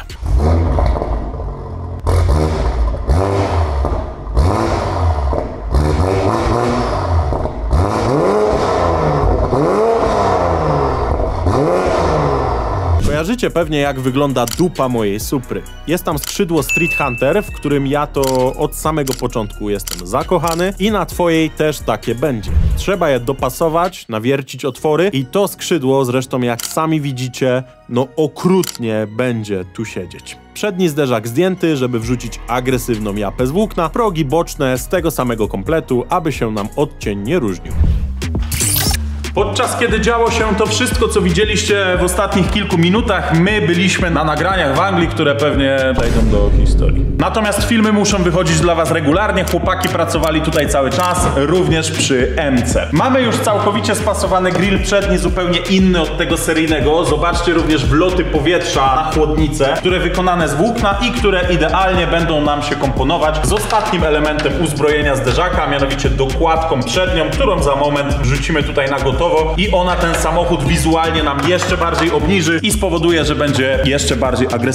Kojarzycie pewnie jak wygląda dupa mojej Supry. Jest tam skrzydło Street Hunter, w którym ja to od samego początku jestem zakochany i na twojej też takie będzie. Trzeba je dopasować, nawiercić otwory i to skrzydło zresztą jak sami widzicie, no okrutnie będzie tu siedzieć. Przedni zderzak zdjęty, żeby wrzucić agresywną japę z włókna, progi boczne z tego samego kompletu, aby się nam odcień nie różnił. Podczas kiedy działo się to wszystko, co widzieliście w ostatnich kilku minutach, my byliśmy na nagraniach w Anglii, które pewnie wejdą do historii. Natomiast filmy muszą wychodzić dla was regularnie, chłopaki pracowali tutaj cały czas, również przy M C. Mamy już całkowicie spasowany grill przedni, zupełnie inny od tego seryjnego. Zobaczcie również wloty powietrza na chłodnicę, które wykonane z włókna i które idealnie będą nam się komponować z ostatnim elementem uzbrojenia zderzaka, mianowicie dokładką przednią, którą za moment wrzucimy tutaj na gotowo. I ona ten samochód wizualnie nam jeszcze bardziej obniży i spowoduje, że będzie jeszcze bardziej agresywny.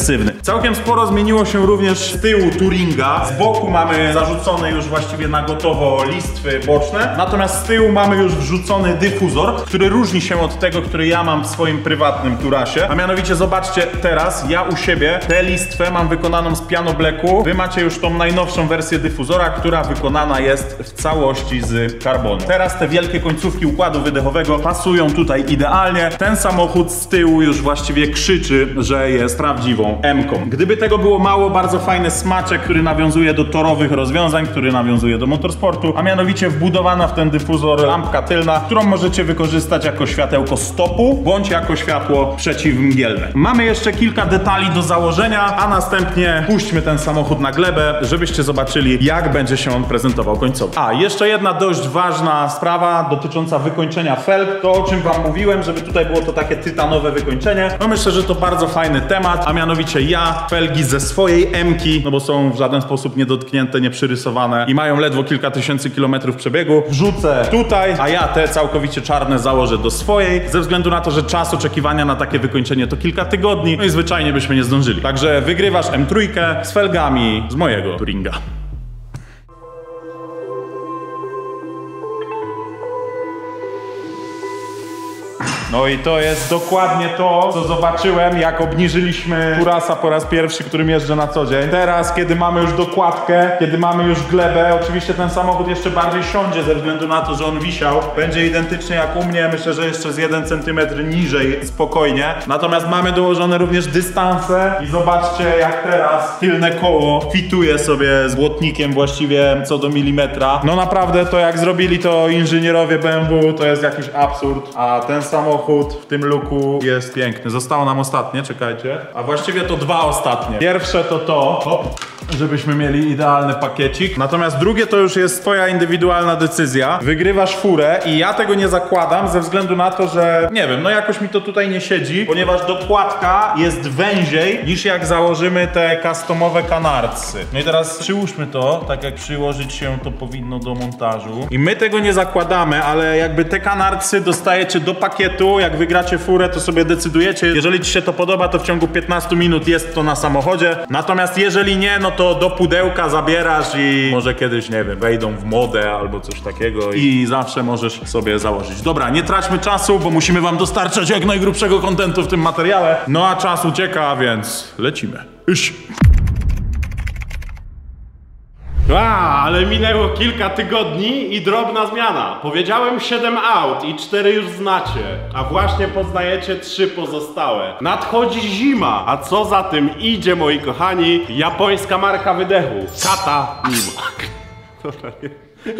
Całkiem sporo zmieniło się również z tyłu Touringa. Z boku mamy zarzucone już właściwie na gotowo listwy boczne, natomiast z tyłu mamy już wrzucony dyfuzor, który różni się od tego, który ja mam w swoim prywatnym Turasie. A mianowicie zobaczcie teraz, ja u siebie tę listwę mam wykonaną z piano blacku. Wy macie już tą najnowszą wersję dyfuzora, która wykonana jest w całości z karbonu. Teraz te wielkie końcówki układu wydechowego pasują tutaj idealnie. Ten samochód z tyłu już właściwie krzyczy, że jest prawdziwą M-ką. Gdyby tego było mało, bardzo fajny smaczek, który nawiązuje do torowych rozwiązań, który nawiązuje do motorsportu, a mianowicie wbudowana w ten dyfuzor lampka tylna, którą możecie wykorzystać jako światełko stopu, bądź jako światło przeciwmgielne. Mamy jeszcze kilka detali do założenia, a następnie puśćmy ten samochód na glebę, żebyście zobaczyli, jak będzie się on prezentował końcowo. A, jeszcze jedna dość ważna sprawa dotycząca wykończenia felg. To, o czym wam mówiłem, żeby tutaj było to takie tytanowe wykończenie. No myślę, że to bardzo fajny temat, a mianowicie ja felgi ze swojej M-ki, no bo są w żaden sposób niedotknięte, nieprzyrysowane i mają ledwo kilka tysięcy kilometrów przebiegu, wrzucę tutaj, a ja te całkowicie czarne założę do swojej, ze względu na to, że czas oczekiwania na takie wykończenie to kilka tygodni, no i zwyczajnie byśmy nie zdążyli. Także wygrywasz M trzy z felgami z mojego Touringa. No i to jest dokładnie to, co zobaczyłem, jak obniżyliśmy Turasa po raz pierwszy, którym jeżdżę na co dzień. Teraz, kiedy mamy już dokładkę, kiedy mamy już glebę, oczywiście ten samochód jeszcze bardziej siądzie ze względu na to, że on wisiał. Będzie identycznie jak u mnie, myślę, że jeszcze z jeden centymetr niżej, spokojnie. Natomiast mamy dołożone również dystanse i zobaczcie, jak teraz tylne koło fituje sobie z błotnikiem właściwie co do milimetra. No naprawdę to, jak zrobili to inżynierowie B M W, to jest jakiś absurd, a ten samochód w tym looku jest piękny. Zostało nam ostatnie, czekajcie. A właściwie to dwa ostatnie. Pierwsze to to, hop, żebyśmy mieli idealny pakiecik. Natomiast drugie to już jest twoja indywidualna decyzja. Wygrywasz furę i ja tego nie zakładam ze względu na to, że nie wiem, no jakoś mi to tutaj nie siedzi, ponieważ dokładka jest węziej niż jak założymy te customowe kanarcy. No i teraz przyłóżmy to, tak jak przyłożyć się to powinno do montażu. I my tego nie zakładamy, ale jakby te kanarcy dostajecie do pakietu. Jak wygracie furę, to sobie decydujecie. Jeżeli ci się to podoba, to w ciągu piętnastu minut jest to na samochodzie. Natomiast jeżeli nie, no to do pudełka zabierasz i może kiedyś, nie wiem, wejdą w modę albo coś takiego i zawsze możesz sobie założyć. Dobra, nie traćmy czasu, bo musimy wam dostarczać jak najgrubszego kontentu w tym materiale. No a czas ucieka, więc lecimy. Iś. A, ale minęło kilka tygodni i drobna zmiana. Powiedziałem siedem aut i cztery już znacie, a właśnie poznajecie trzy pozostałe. Nadchodzi zima, a co za tym idzie, moi kochani? Japońska marka wydechu. Kata Nima. Dobra, nie.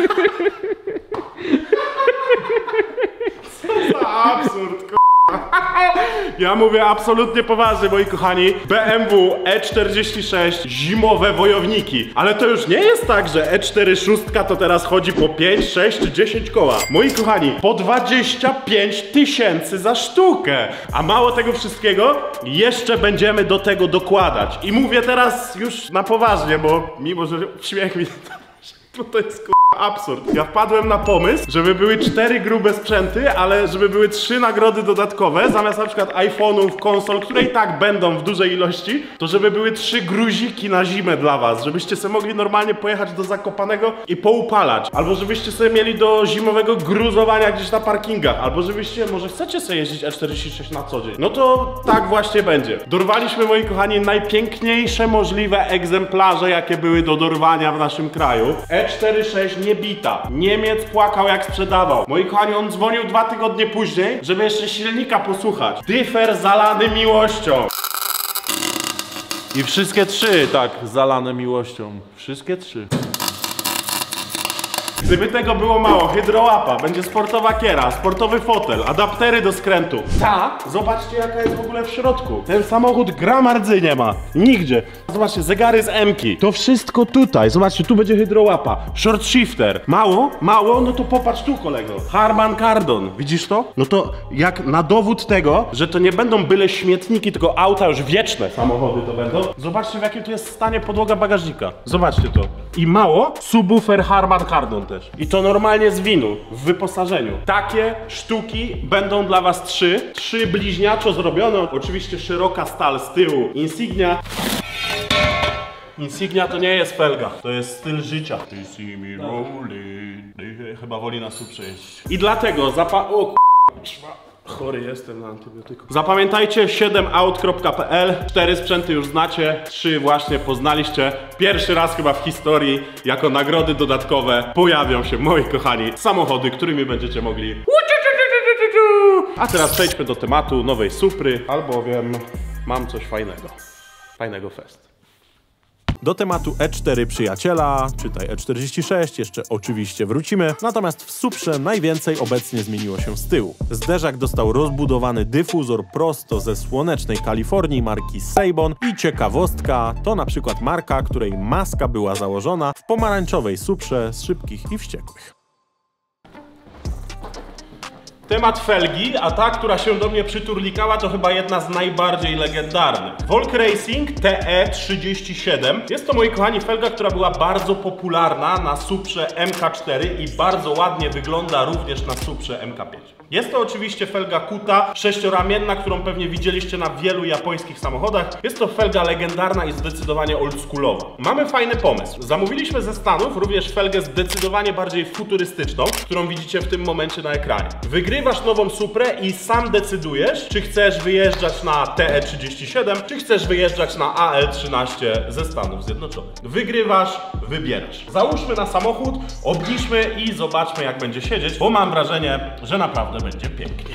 Co za absurd, k***a. Ja mówię absolutnie poważnie, moi kochani. B M W E czterdzieści sześć zimowe wojowniki. Ale to już nie jest tak, że E czterdzieści sześć to teraz chodzi po pięć, sześć czy dziesięć koła. Moi kochani, po dwadzieścia pięć tysięcy za sztukę. A mało tego wszystkiego, jeszcze będziemy do tego dokładać. I mówię teraz już na poważnie, bo mimo, że śmiech mi to jest k***a absurd. Ja wpadłem na pomysł, żeby były cztery grube sprzęty, ale żeby były trzy nagrody dodatkowe, zamiast na przykład iPhone'ów, konsol, które i tak będą w dużej ilości, to żeby były trzy gruziki na zimę dla was, żebyście sobie mogli normalnie pojechać do Zakopanego i poupalać, albo żebyście sobie mieli do zimowego gruzowania gdzieś na parkingach, albo żebyście, może chcecie sobie jeździć E czterdzieści sześć na co dzień. No to tak właśnie będzie. Dorwaliśmy, moi kochani, najpiękniejsze możliwe egzemplarze, jakie były do dorwania w naszym kraju. E czterdzieści sześć niebita. Niemiec płakał, jak sprzedawał. Moi kochani, on dzwonił dwa tygodnie później, żeby jeszcze silnika posłuchać. Dyfer zalany miłością. I wszystkie trzy, tak, zalane miłością. Wszystkie trzy. Gdyby tego było mało, hydrołapa, będzie sportowa kiera, sportowy fotel, adaptery do skrętu. Ta, zobaczcie, jaka jest w ogóle w środku. Ten samochód grama rdzy nie ma. Nigdzie. Zobaczcie, zegary z M-ki. To wszystko tutaj. Zobaczcie, tu będzie hydrołapa. Short shifter. Mało? Mało? No to popatrz tu, kolego. Harman Kardon. Widzisz to? No to jak na dowód tego, że to nie będą byle śmietniki, tylko auta już wieczne samochody to będą. Zobaczcie, w jakim tu jest stanie podłoga bagażnika. Zobaczcie to. I mało? Subwoofer Harman Kardon. też. I to normalnie z winu, w wyposażeniu. Takie sztuki będą dla was trzy. Trzy bliźniaczo zrobione. Oczywiście szeroka stal z tyłu. Insignia. Insignia to nie jest felga, to jest styl życia. Ty see me rolling. Chyba woli nas tu przejść. I dlatego zapa... O k***. Chory jestem na antybiotyku. Zapamiętajcie siedem aut kropka p l. Cztery sprzęty już znacie, trzy właśnie poznaliście. Pierwszy raz chyba w historii jako nagrody dodatkowe pojawią się, moi kochani, samochody, którymi będziecie mogli. A teraz przejdźmy do tematu nowej Supry, albowiem mam coś fajnego. Fajnego fest. Do tematu E cztery przyjaciela, czytaj E czterdzieści sześć, jeszcze oczywiście wrócimy. Natomiast w Suprze najwięcej obecnie zmieniło się z tyłu. Zderzak dostał rozbudowany dyfuzor prosto ze słonecznej Kalifornii marki Seibon i ciekawostka to na przykład marka, której maska była założona w pomarańczowej Suprze z Szybkich i Wściekłych. Temat felgi, a ta, która się do mnie przyturlikała, to chyba jedna z najbardziej legendarnych. Volk Racing T E trzydzieści siedem. Jest to, moi kochani, felga, która była bardzo popularna na Suprze M K cztery i bardzo ładnie wygląda również na Suprze M K pięć. Jest to oczywiście felga Kuta, sześcioramienna, którą pewnie widzieliście na wielu japońskich samochodach. Jest to felga legendarna i zdecydowanie oldschoolowa. Mamy fajny pomysł. Zamówiliśmy ze Stanów również felgę zdecydowanie bardziej futurystyczną, którą widzicie w tym momencie na ekranie. Wygrywasz nową Suprę i sam decydujesz, czy chcesz wyjeżdżać na T E trzydzieści siedem, czy chcesz wyjeżdżać na A L trzynaście ze Stanów Zjednoczonych. Wygrywasz, wybierasz. Załóżmy na samochód, obniżmy i zobaczmy, jak będzie siedzieć, bo mam wrażenie, że naprawdę będzie pięknie.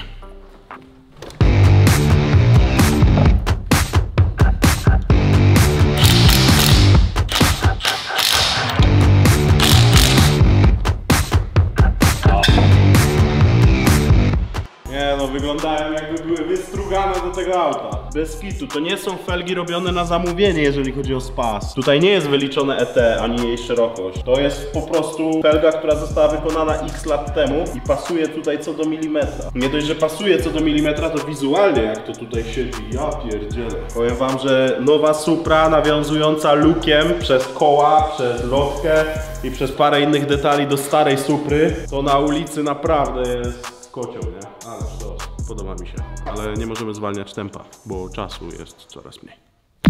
Nie no, wyglądają jakby były wystrugane do tego auta. Bez kitu, to nie są felgi robione na zamówienie, jeżeli chodzi o spas. Tutaj nie jest wyliczone E T, ani jej szerokość. To jest po prostu felga, która została wykonana x lat temu i pasuje tutaj co do milimetra. Nie dość, że pasuje co do milimetra, to wizualnie jak to tutaj siedzi, ja pierdzielę. Powiem wam, że nowa Supra nawiązująca lukiem przez koła, przez lotkę i przez parę innych detali do starej Supry, to na ulicy naprawdę jest kocioł, nie? Ale to podoba mi się. Ale nie możemy zwalniać tempa, bo czasu jest coraz mniej.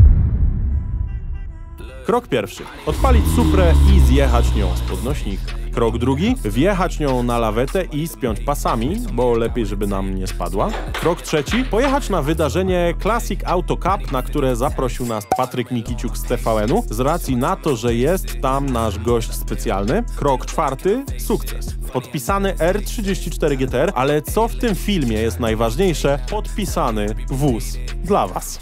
Krok pierwszy. Odpalić Suprę i zjechać nią z podnośnika. Krok drugi. Wjechać nią na lawetę i spiąć pasami, bo lepiej, żeby nam nie spadła. Krok trzeci. Pojechać na wydarzenie Classic Auto Cup, na które zaprosił nas Patryk Mikiciuk z T V N-u, z racji na to, że jest tam nasz gość specjalny. Krok czwarty. Sukces. Podpisany R trzydzieści cztery G T R, ale co w tym filmie jest najważniejsze? Podpisany wóz dla was.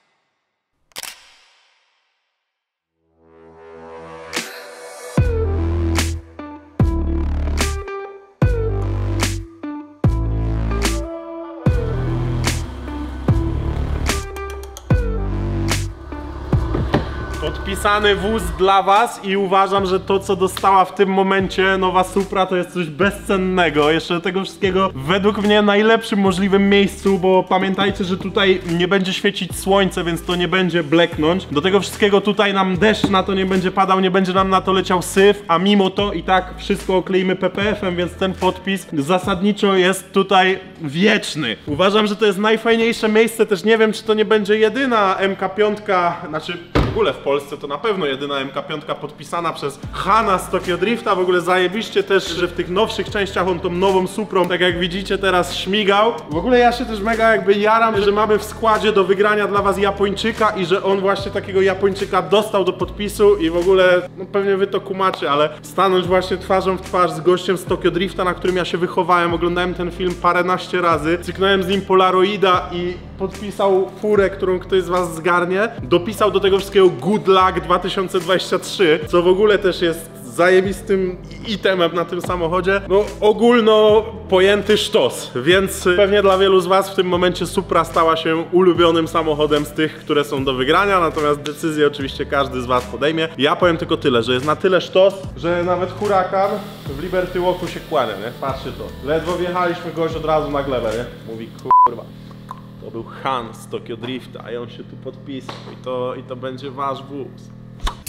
Podpisany wóz dla was i uważam, że to, co dostała w tym momencie nowa Supra, to jest coś bezcennego. Jeszcze do tego wszystkiego według mnie najlepszym możliwym miejscu, bo pamiętajcie, że tutaj nie będzie świecić słońce, więc to nie będzie bleknąć. Do tego wszystkiego tutaj nam deszcz na to nie będzie padał, nie będzie nam na to leciał syf, a mimo to i tak wszystko okleimy P P F-em, więc ten podpis zasadniczo jest tutaj wieczny. Uważam, że to jest najfajniejsze miejsce, też nie wiem, czy to nie będzie jedyna M K pięć, znaczy w ogóle w Polsce to na pewno jedyna M K pięć podpisana przez Hana z Tokyo Drifta. W ogóle zajebiście też, że w tych nowszych częściach on tą nową Suprą, tak jak widzicie teraz, śmigał. W ogóle ja się też mega jakby jaram, że mamy w składzie do wygrania dla was Japończyka i że on właśnie takiego Japończyka dostał do podpisu i w ogóle, no pewnie wy to kumacie, ale stanąć właśnie twarzą w twarz z gościem z Tokyo Drifta, na którym ja się wychowałem, oglądałem ten film paręnaście razy, cyknąłem z nim Polaroida i podpisał furę, którą ktoś z was zgarnie, dopisał do tego wszystkiego Good Luck dwa tysiące dwadzieścia trzy, co w ogóle też jest zajebistym itemem na tym samochodzie. No ogólno pojęty sztos, więc pewnie dla wielu z was w tym momencie Supra stała się ulubionym samochodem z tych, które są do wygrania, natomiast decyzję oczywiście każdy z was podejmie. Ja powiem tylko tyle, że jest na tyle sztos, że nawet Huracan w Liberty Walku się kłania, nie? Patrzcie to. Ledwo wjechaliśmy, gość od razu na glebę, nie? Mówi kurwa. To był Han z Tokyo Drifta i on się tu podpisał i to, i to będzie wasz wóz.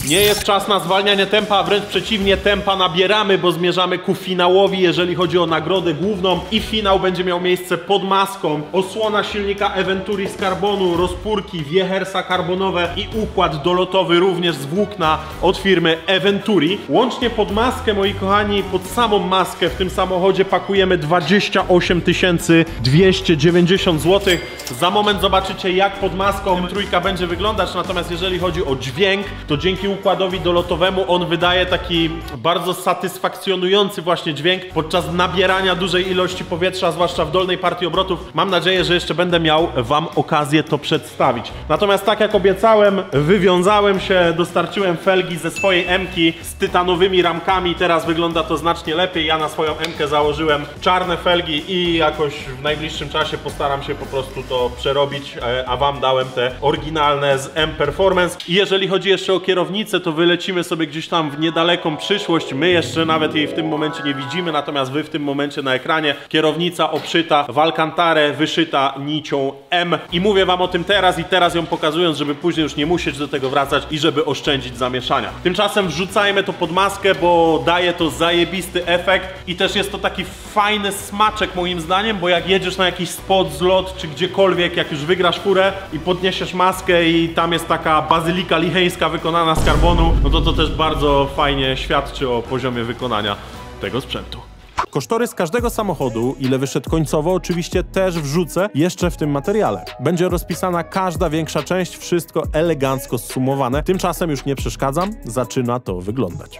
Nie jest czas na zwalnianie tempa, a wręcz przeciwnie, tempa nabieramy, bo zmierzamy ku finałowi, jeżeli chodzi o nagrodę główną i finał będzie miał miejsce pod maską. Osłona silnika Eventuri z karbonu, rozpórki, wiehersa karbonowe i układ dolotowy również z włókna od firmy Eventuri. Łącznie pod maskę, moi kochani, pod samą maskę w tym samochodzie pakujemy dwadzieścia osiem tysięcy dwieście dziewięćdziesiąt złotych. Za moment zobaczycie, jak pod maską trójka będzie wyglądać, natomiast jeżeli chodzi o dźwięk, to dzięki układowi dolotowemu on wydaje taki bardzo satysfakcjonujący właśnie dźwięk podczas nabierania dużej ilości powietrza, zwłaszcza w dolnej partii obrotów. Mam nadzieję, że jeszcze będę miał wam okazję to przedstawić. Natomiast tak jak obiecałem, wywiązałem się, dostarczyłem felgi ze swojej M-ki z tytanowymi ramkami. Teraz wygląda to znacznie lepiej. Ja na swoją M-kę założyłem czarne felgi i jakoś w najbliższym czasie postaram się po prostu to przerobić, a wam dałem te oryginalne z M-Performance. I jeżeli chodzi jeszcze o kierownicę, to wylecimy sobie gdzieś tam w niedaleką przyszłość. My jeszcze nawet jej w tym momencie nie widzimy, natomiast wy w tym momencie na ekranie. Kierownica obszyta w alcantarę, wyszyta nicią M. I mówię wam o tym teraz i teraz ją pokazując, żeby później już nie musieć do tego wracać i żeby oszczędzić zamieszania. Tymczasem wrzucajmy to pod maskę, bo daje to zajebisty efekt i też jest to taki fajny smaczek moim zdaniem, bo jak jedziesz na jakiś spot, zlot czy gdziekolwiek, jak już wygrasz furę i podniesiesz maskę i tam jest taka bazylika licheńska wykonana z karbonu, no to to też bardzo fajnie świadczy o poziomie wykonania tego sprzętu. Kosztorys każdego samochodu, ile wyszedł końcowo, oczywiście też wrzucę jeszcze w tym materiale. Będzie rozpisana każda większa część, wszystko elegancko zsumowane. Tymczasem już nie przeszkadzam, zaczyna to wyglądać.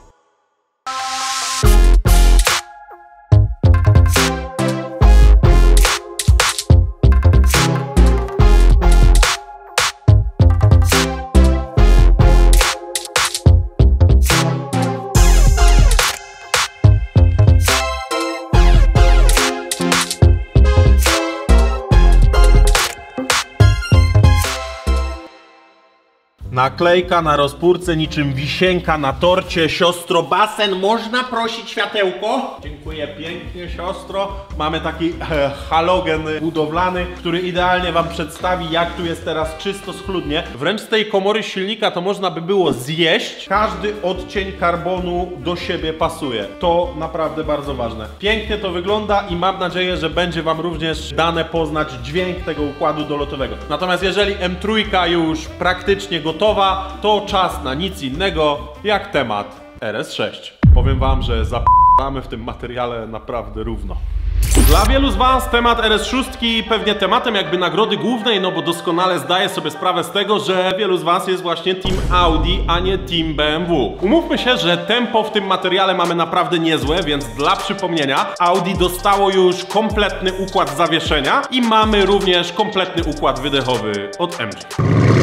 Naklejka na rozpórce niczym wisienka na torcie. Siostro Basen, można prosić światełko? Dziękuję pięknie, siostro. Mamy taki e, halogen budowlany, który idealnie wam przedstawi, jak tu jest teraz czysto, schludnie. Wręcz z tej komory silnika to można by było zjeść. Każdy odcień karbonu do siebie pasuje. To naprawdę bardzo ważne. Pięknie to wygląda i mam nadzieję, że będzie wam również dane poznać dźwięk tego układu dolotowego. Natomiast jeżeli M trzy już praktycznie gotowa, to czas na nic innego jak temat R S sześć. Powiem wam, że zapamy w tym materiale naprawdę równo. Dla wielu z was temat R S sześć pewnie tematem jakby nagrody głównej, no bo doskonale zdaję sobie sprawę z tego, że wielu z was jest właśnie team Audi, a nie team B M W. Umówmy się, że tempo w tym materiale mamy naprawdę niezłe, więc dla przypomnienia Audi dostało już kompletny układ zawieszenia i mamy również kompletny układ wydechowy od M G.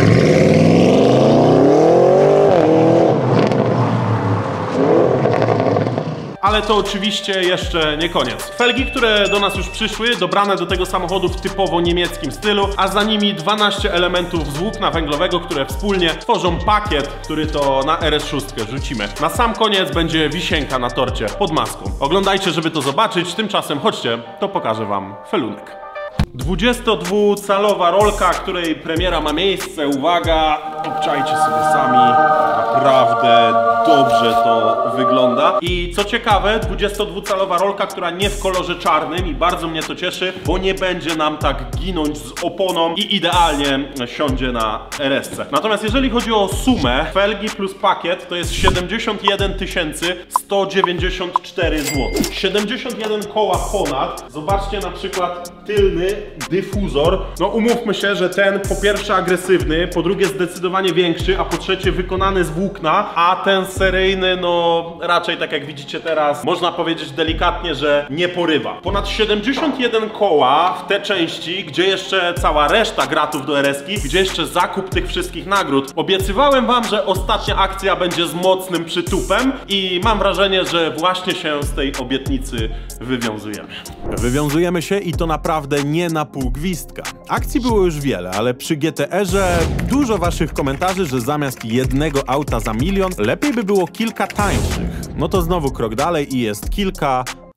Ale to oczywiście jeszcze nie koniec. Felgi, które do nas już przyszły, dobrane do tego samochodu w typowo niemieckim stylu, a za nimi dwanaście elementów z włókna węglowego, które wspólnie tworzą pakiet, który to na R S sześć rzucimy. Na sam koniec będzie wisienka na torcie pod maską. Oglądajcie, żeby to zobaczyć, tymczasem chodźcie, to pokażę wam felunek. dwudziestodwucalowa rolka, której premiera ma miejsce. Uwaga, obczajcie sobie sami. Naprawdę dobrze to wygląda. I co ciekawe, dwudziestodwucalowa rolka, która nie w kolorze czarnym i bardzo mnie to cieszy, bo nie będzie nam tak ginąć z oponą i idealnie siądzie na R S ce. Natomiast jeżeli chodzi o sumę, felgi plus pakiet, to jest siedemdziesiąt jeden tysięcy sto dziewięćdziesiąt cztery złote. siedemdziesiąt jeden koła ponad. Zobaczcie na przykład tylny dyfuzor. No umówmy się, że ten po pierwsze agresywny, po drugie zdecydowanie większy, a po trzecie wykonany z włókna, a ten seryjny, no raczej tak jak widzicie teraz, można powiedzieć delikatnie, że nie porywa. Ponad siedemdziesiąt jeden koła w te części, gdzie jeszcze cała reszta gratów do R S ki, gdzie jeszcze zakup tych wszystkich nagród. Obiecywałem wam, że ostatnia akcja będzie z mocnym przytupem i mam wrażenie, że właśnie się z tej obietnicy wywiązujemy. Wywiązujemy się i to naprawdę nie na pół gwizdka. Akcji było już wiele, ale przy G T R-ze dużo waszych komentarzy, że zamiast jednego auta za milion, lepiej by było kilka tańszych. No to znowu krok dalej i jest kilka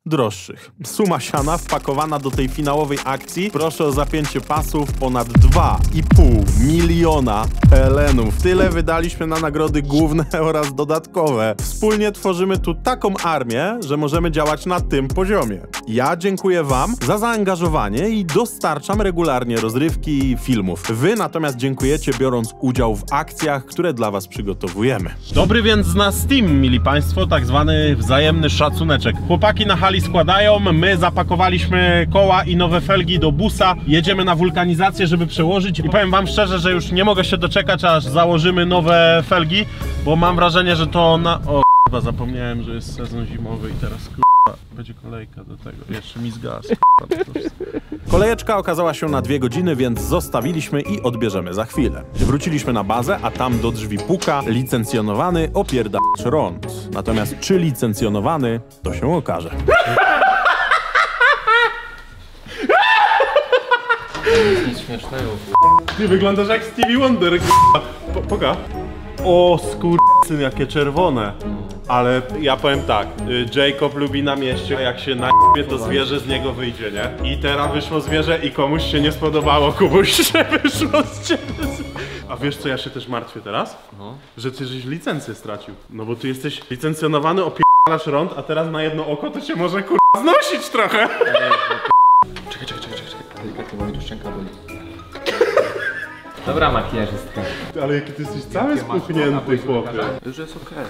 droższych. Suma siana wpakowana do tej finałowej akcji, proszę o zapięcie pasów, ponad dwa i pół miliona pelenów. Tyle wydaliśmy na nagrody główne oraz dodatkowe. Wspólnie tworzymy tu taką armię, że możemy działać na tym poziomie. Ja dziękuję wam za zaangażowanie i dostarczam regularnie rozrywki i filmów. Wy natomiast dziękujecie, biorąc udział w akcjach, które dla was przygotowujemy. Dobry więc na Steam, mili państwo, tak zwany wzajemny szacuneczek. Chłopaki na hali składają, my zapakowaliśmy koła i nowe felgi do busa, jedziemy na wulkanizację, żeby przełożyć i powiem wam szczerze, że już nie mogę się doczekać, aż założymy nowe felgi, bo mam wrażenie, że to na... O, chyba zapomniałem, że jest sezon zimowy i teraz k***a, będzie kolejka do tego, jeszcze mi zgasł. Kolejeczka okazała się na dwie godziny, więc zostawiliśmy i odbierzemy za chwilę. Wróciliśmy na bazę, a tam do drzwi puka licencjonowany opierdacz Rond. Natomiast czy licencjonowany, to się okaże. Nic śmiesznego. Ty wyglądasz jak Stevie Wonder, po, Poka. O skurczyn, jakie czerwone. Ale ja powiem tak, Jacob lubi na mieście, jak się najebie, to zwierzę z niego wyjdzie, nie? I teraz wyszło zwierzę i komuś się nie spodobało, Kubuś, że wyszło z ciebie. A wiesz co, ja się też martwię teraz? No. Że ty żeś licencję stracił. No bo ty jesteś licencjonowany, opierdalasz Rond, a teraz na jedno oko to się może kurwa znosić trochę. Czekaj, czekaj, czekaj, czekaj. Delikatnie, bo mi tu szczęka boli. Dobra makijażystka. Ale jaki ty jesteś cały spuchnięty, chłopie. Już jest okej.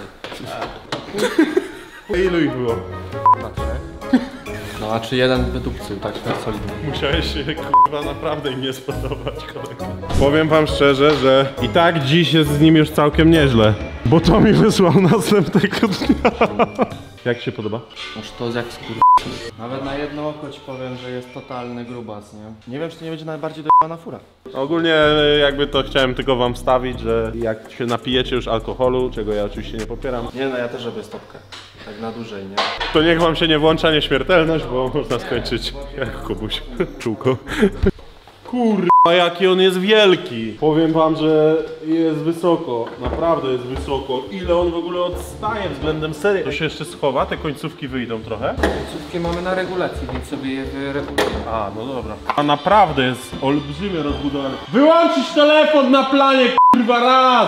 Ilu ich było? No a czy jeden wydupcył, tak, tak solidnie. Musiałeś się kurwa naprawdę im nie spodobać, kolego. Powiem wam szczerze, że i tak dziś jest z nim już całkiem nieźle. Bo to mi wysłał następnego dnia. Jak się podoba? Aż to jak skur... Nawet na jedno oko ci powiem, że jest totalny grubas, nie? Nie wiem, czy to nie będzie najbardziej dojebana fura. Ogólnie jakby to chciałem tylko wam wstawić, że jak się napijecie już alkoholu, czego ja oczywiście nie popieram. Nie no, ja też robię stopkę. Tak na dłużej, nie? To niech wam się nie włącza nieśmiertelność, bo można skończyć jak Kubuś. Czółko. Kurwa, jaki on jest wielki! Powiem wam, że jest wysoko, naprawdę jest wysoko. Ile on w ogóle odstaje względem serii. To się jeszcze schowa, te końcówki wyjdą trochę. Końcówki mamy na regulacji, więc sobie je wyregulujemy. A, no dobra. A naprawdę jest olbrzymie rozbudowane. Wyłączyć telefon na planie, kurwa, raz!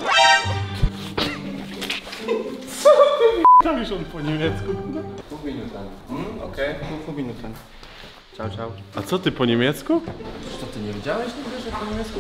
Co ty m***asz on po niemiecku? Pół minuta. Mm, Okej, okay. pół, pół minuty. Ciao, ciao. A co ty po niemiecku? Co ty nie widziałeś nigdy, że po niemiecku?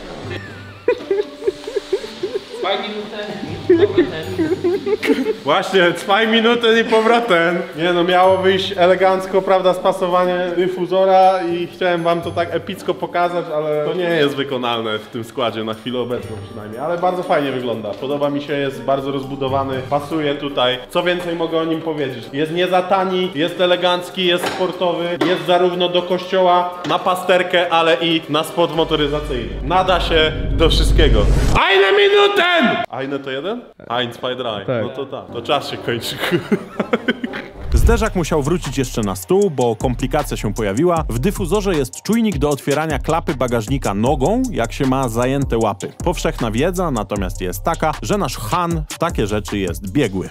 Dwa minuty. Właśnie, dwa minuty i powrotem. Nie no, miało wyjść elegancko, prawda, spasowanie dyfuzora i chciałem wam to tak epicko pokazać, ale to nie jest wykonalne w tym składzie, na chwilę obecną przynajmniej. Ale bardzo fajnie wygląda, podoba mi się, jest bardzo rozbudowany, pasuje tutaj. Co więcej mogę o nim powiedzieć? Jest nie za tani, jest elegancki, jest sportowy, jest zarówno do kościoła, na pasterkę, ale i na sport motoryzacyjny. Nada się do wszystkiego. Eine Minuten! Eine to jeden? Eins, zwei, drei. Tak. No to tak. To czas się kończy. Zderzak musiał wrócić jeszcze na stół, bo komplikacja się pojawiła. W dyfuzorze jest czujnik do otwierania klapy bagażnika nogą, jak się ma zajęte łapy. Powszechna wiedza natomiast jest taka, że nasz Han w takie rzeczy jest biegły.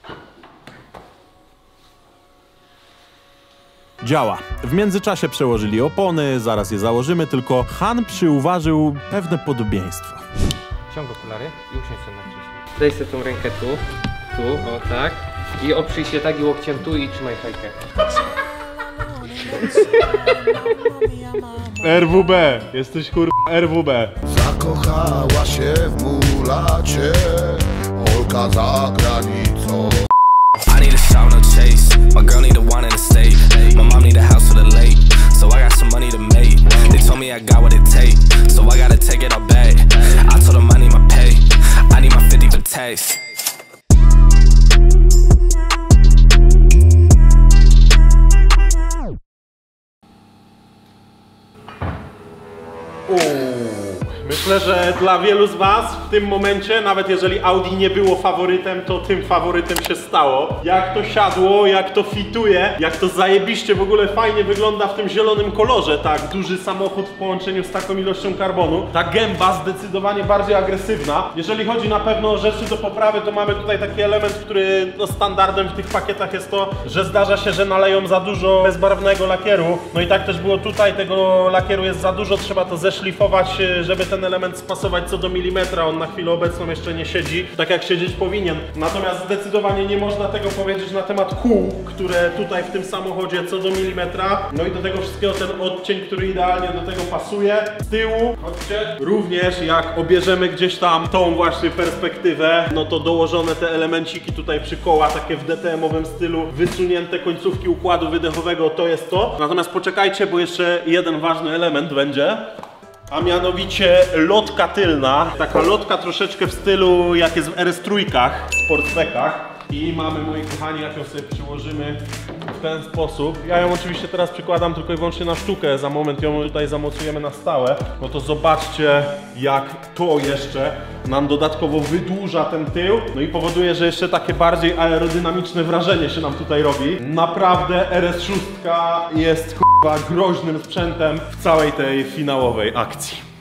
Działa. W międzyczasie przełożyli opony, zaraz je założymy, tylko Han przyuważył pewne podobieństwa. Ciąg okulary i usiądź sobie na krześle. Daj sobie tą rękę tu, tu, o tak. I oprzyj się tak i łokciem tu i trzymaj fajkę. R W B, jesteś kurwa R W B. Zakochała się w mulacie, Polka za granicą. I need a shout, no chase. My girl need a wine in the state. My mom need a house for the lake. So I got some money to make. They told me I got what it take. So I gotta take it all back. I told them I need my pay. I need my fifty for tax. Uuu, my Myślę, że dla wielu z was w tym momencie, nawet jeżeli Audi nie było faworytem, to tym faworytem się stało. Jak to siadło, jak to fituje, jak to zajebiście w ogóle fajnie wygląda w tym zielonym kolorze, tak duży samochód w połączeniu z taką ilością karbonu. Ta gęba zdecydowanie bardziej agresywna. Jeżeli chodzi na pewno o rzeczy do poprawy, to mamy tutaj taki element, który no, standardem w tych pakietach jest to, że zdarza się, że naleją za dużo bezbarwnego lakieru. No i tak też było tutaj, tego lakieru jest za dużo, trzeba to zeszlifować, żeby ten element spasować co do milimetra. On na chwilę obecną jeszcze nie siedzi tak jak siedzieć powinien. Natomiast zdecydowanie nie można tego powiedzieć na temat kół, które tutaj w tym samochodzie co do milimetra. No i do tego wszystkiego ten odcień, który idealnie do tego pasuje. Z tyłu, chodźcie, również jak obierzemy gdzieś tam tą właśnie perspektywę, no to dołożone te elemenciki tutaj przy kołach, takie w D T M-owym stylu, wysunięte końcówki układu wydechowego, to jest to. Natomiast poczekajcie, bo jeszcze jeden ważny element będzie. A mianowicie lotka tylna. Taka lotka troszeczkę w stylu jak jest w R S trzy, w sportbackach. I mamy, moi kochani, jak ją sobie przyłożymy w ten sposób. Ja ją oczywiście teraz przykładam tylko i wyłącznie na sztukę. Za moment ją tutaj zamocujemy na stałe. No to zobaczcie, jak to jeszcze nam dodatkowo wydłuża ten tył. No i powoduje, że jeszcze takie bardziej aerodynamiczne wrażenie się nam tutaj robi. Naprawdę R S sześć jest k***a groźnym sprzętem w całej tej finałowej akcji.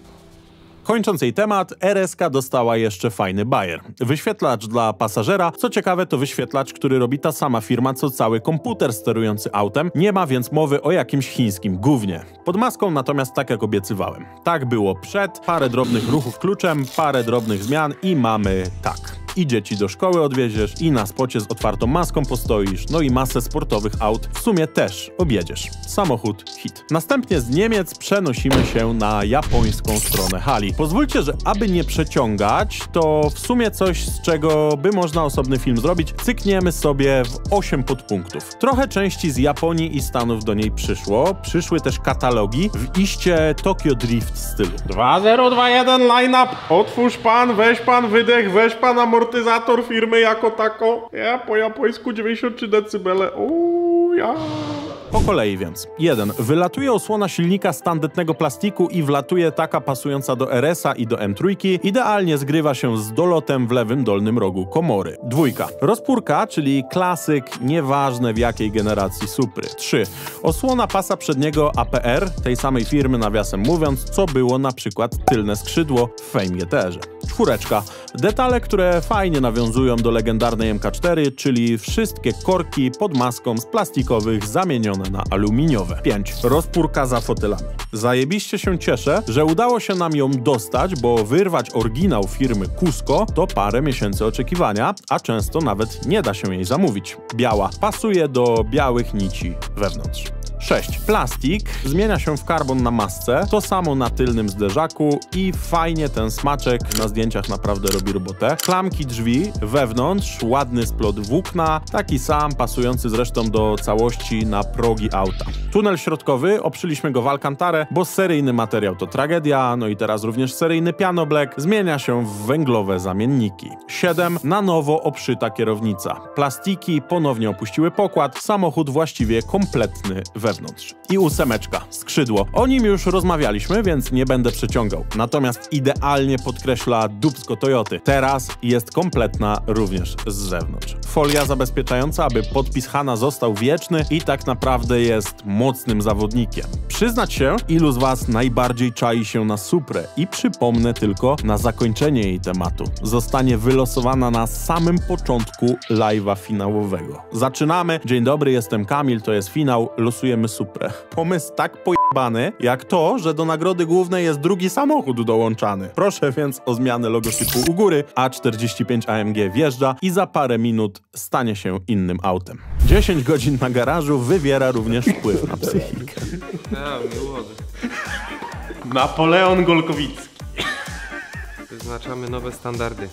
Kończąc jej temat, R S ka dostała jeszcze fajny bajer. Wyświetlacz dla pasażera. Co ciekawe, to wyświetlacz, który robi ta sama firma, co cały komputer sterujący autem. Nie ma więc mowy o jakimś chińskim gównie. Pod maską natomiast tak jak obiecywałem. Tak było przed, parę drobnych ruchów kluczem, parę drobnych zmian i mamy tak. I dzieci do szkoły odwieziesz, i na spocie z otwartą maską postoisz, no i masę sportowych aut w sumie też objedziesz. Samochód hit. Następnie z Niemiec przenosimy się na japońską stronę hali. Pozwólcie, że aby nie przeciągać, to w sumie coś, z czego by można osobny film zrobić, cykniemy sobie w osiem podpunktów. Trochę części z Japonii i Stanów do niej przyszło. Przyszły też katalogi w iście Tokyo Drift stylu. dwa zero dwa jeden line-up. Otwórz pan, weź pan wydech, weź pan amortyzator firmy jako tako. Ja po japońsku dziewięćdziesiąt trzy decybele. Uuu, ja. Po kolei więc. jeden. Wylatuje osłona silnika z tandetnego plastiku i wlatuje taka pasująca do R S a i do M trzy. Idealnie zgrywa się z dolotem w lewym dolnym rogu komory. Dwójka. Rozpórka, czyli klasyk, nieważne w jakiej generacji Supry. trzy. Osłona pasa przedniego A P R, tej samej firmy nawiasem mówiąc, co było na przykład tylne skrzydło w Fame G T R-ze. Czwóreczka. Detale, które fajnie nawiązują do legendarnej M K cztery, czyli wszystkie korki pod maską z plastikowych zamienione na aluminiowe. pięć. Rozpórka za fotelami. Zajebiście się cieszę, że udało się nam ją dostać, bo wyrwać oryginał firmy Cusco to parę miesięcy oczekiwania, a często nawet nie da się jej zamówić. Biała. Pasuje do białych nici wewnątrz. sześć. Plastik zmienia się w karbon na masce, to samo na tylnym zderzaku i fajnie ten smaczek na zdjęciach naprawdę robi robotę. Klamki drzwi wewnątrz, ładny splot włókna, taki sam, pasujący zresztą do całości na progi auta. Tunel środkowy, obszyliśmy go w alkantarę, bo seryjny materiał to tragedia, no i teraz również seryjny piano black zmienia się w węglowe zamienniki. siedem. Na nowo obszyta kierownica. Plastiki ponownie opuściły pokład, samochód właściwie kompletny wewnątrz. Wewnątrz. I ósemeczka, skrzydło. O nim już rozmawialiśmy, więc nie będę przeciągał. Natomiast idealnie podkreśla dupsko Toyoty. Teraz jest kompletna również z zewnątrz. Folia zabezpieczająca, aby podpis Hana został wieczny i tak naprawdę jest mocnym zawodnikiem. Przyznać się, ilu z was najbardziej czai się na Suprę i przypomnę tylko na zakończenie jej tematu. Zostanie wylosowana na samym początku live'a finałowego. Zaczynamy. Dzień dobry, jestem Kamil, to jest finał. Losujemy Suprę. Pomysł tak pojebany, jak to, że do nagrody głównej jest drugi samochód dołączany. Proszę więc o zmianę logotypu u góry. A czterdzieści pięć A M G wjeżdża i za parę minut stanie się innym autem. dziesięć godzin na garażu wywiera również wpływ na psychikę. Napoleon Golkowicki. Wyznaczamy nowe standardy.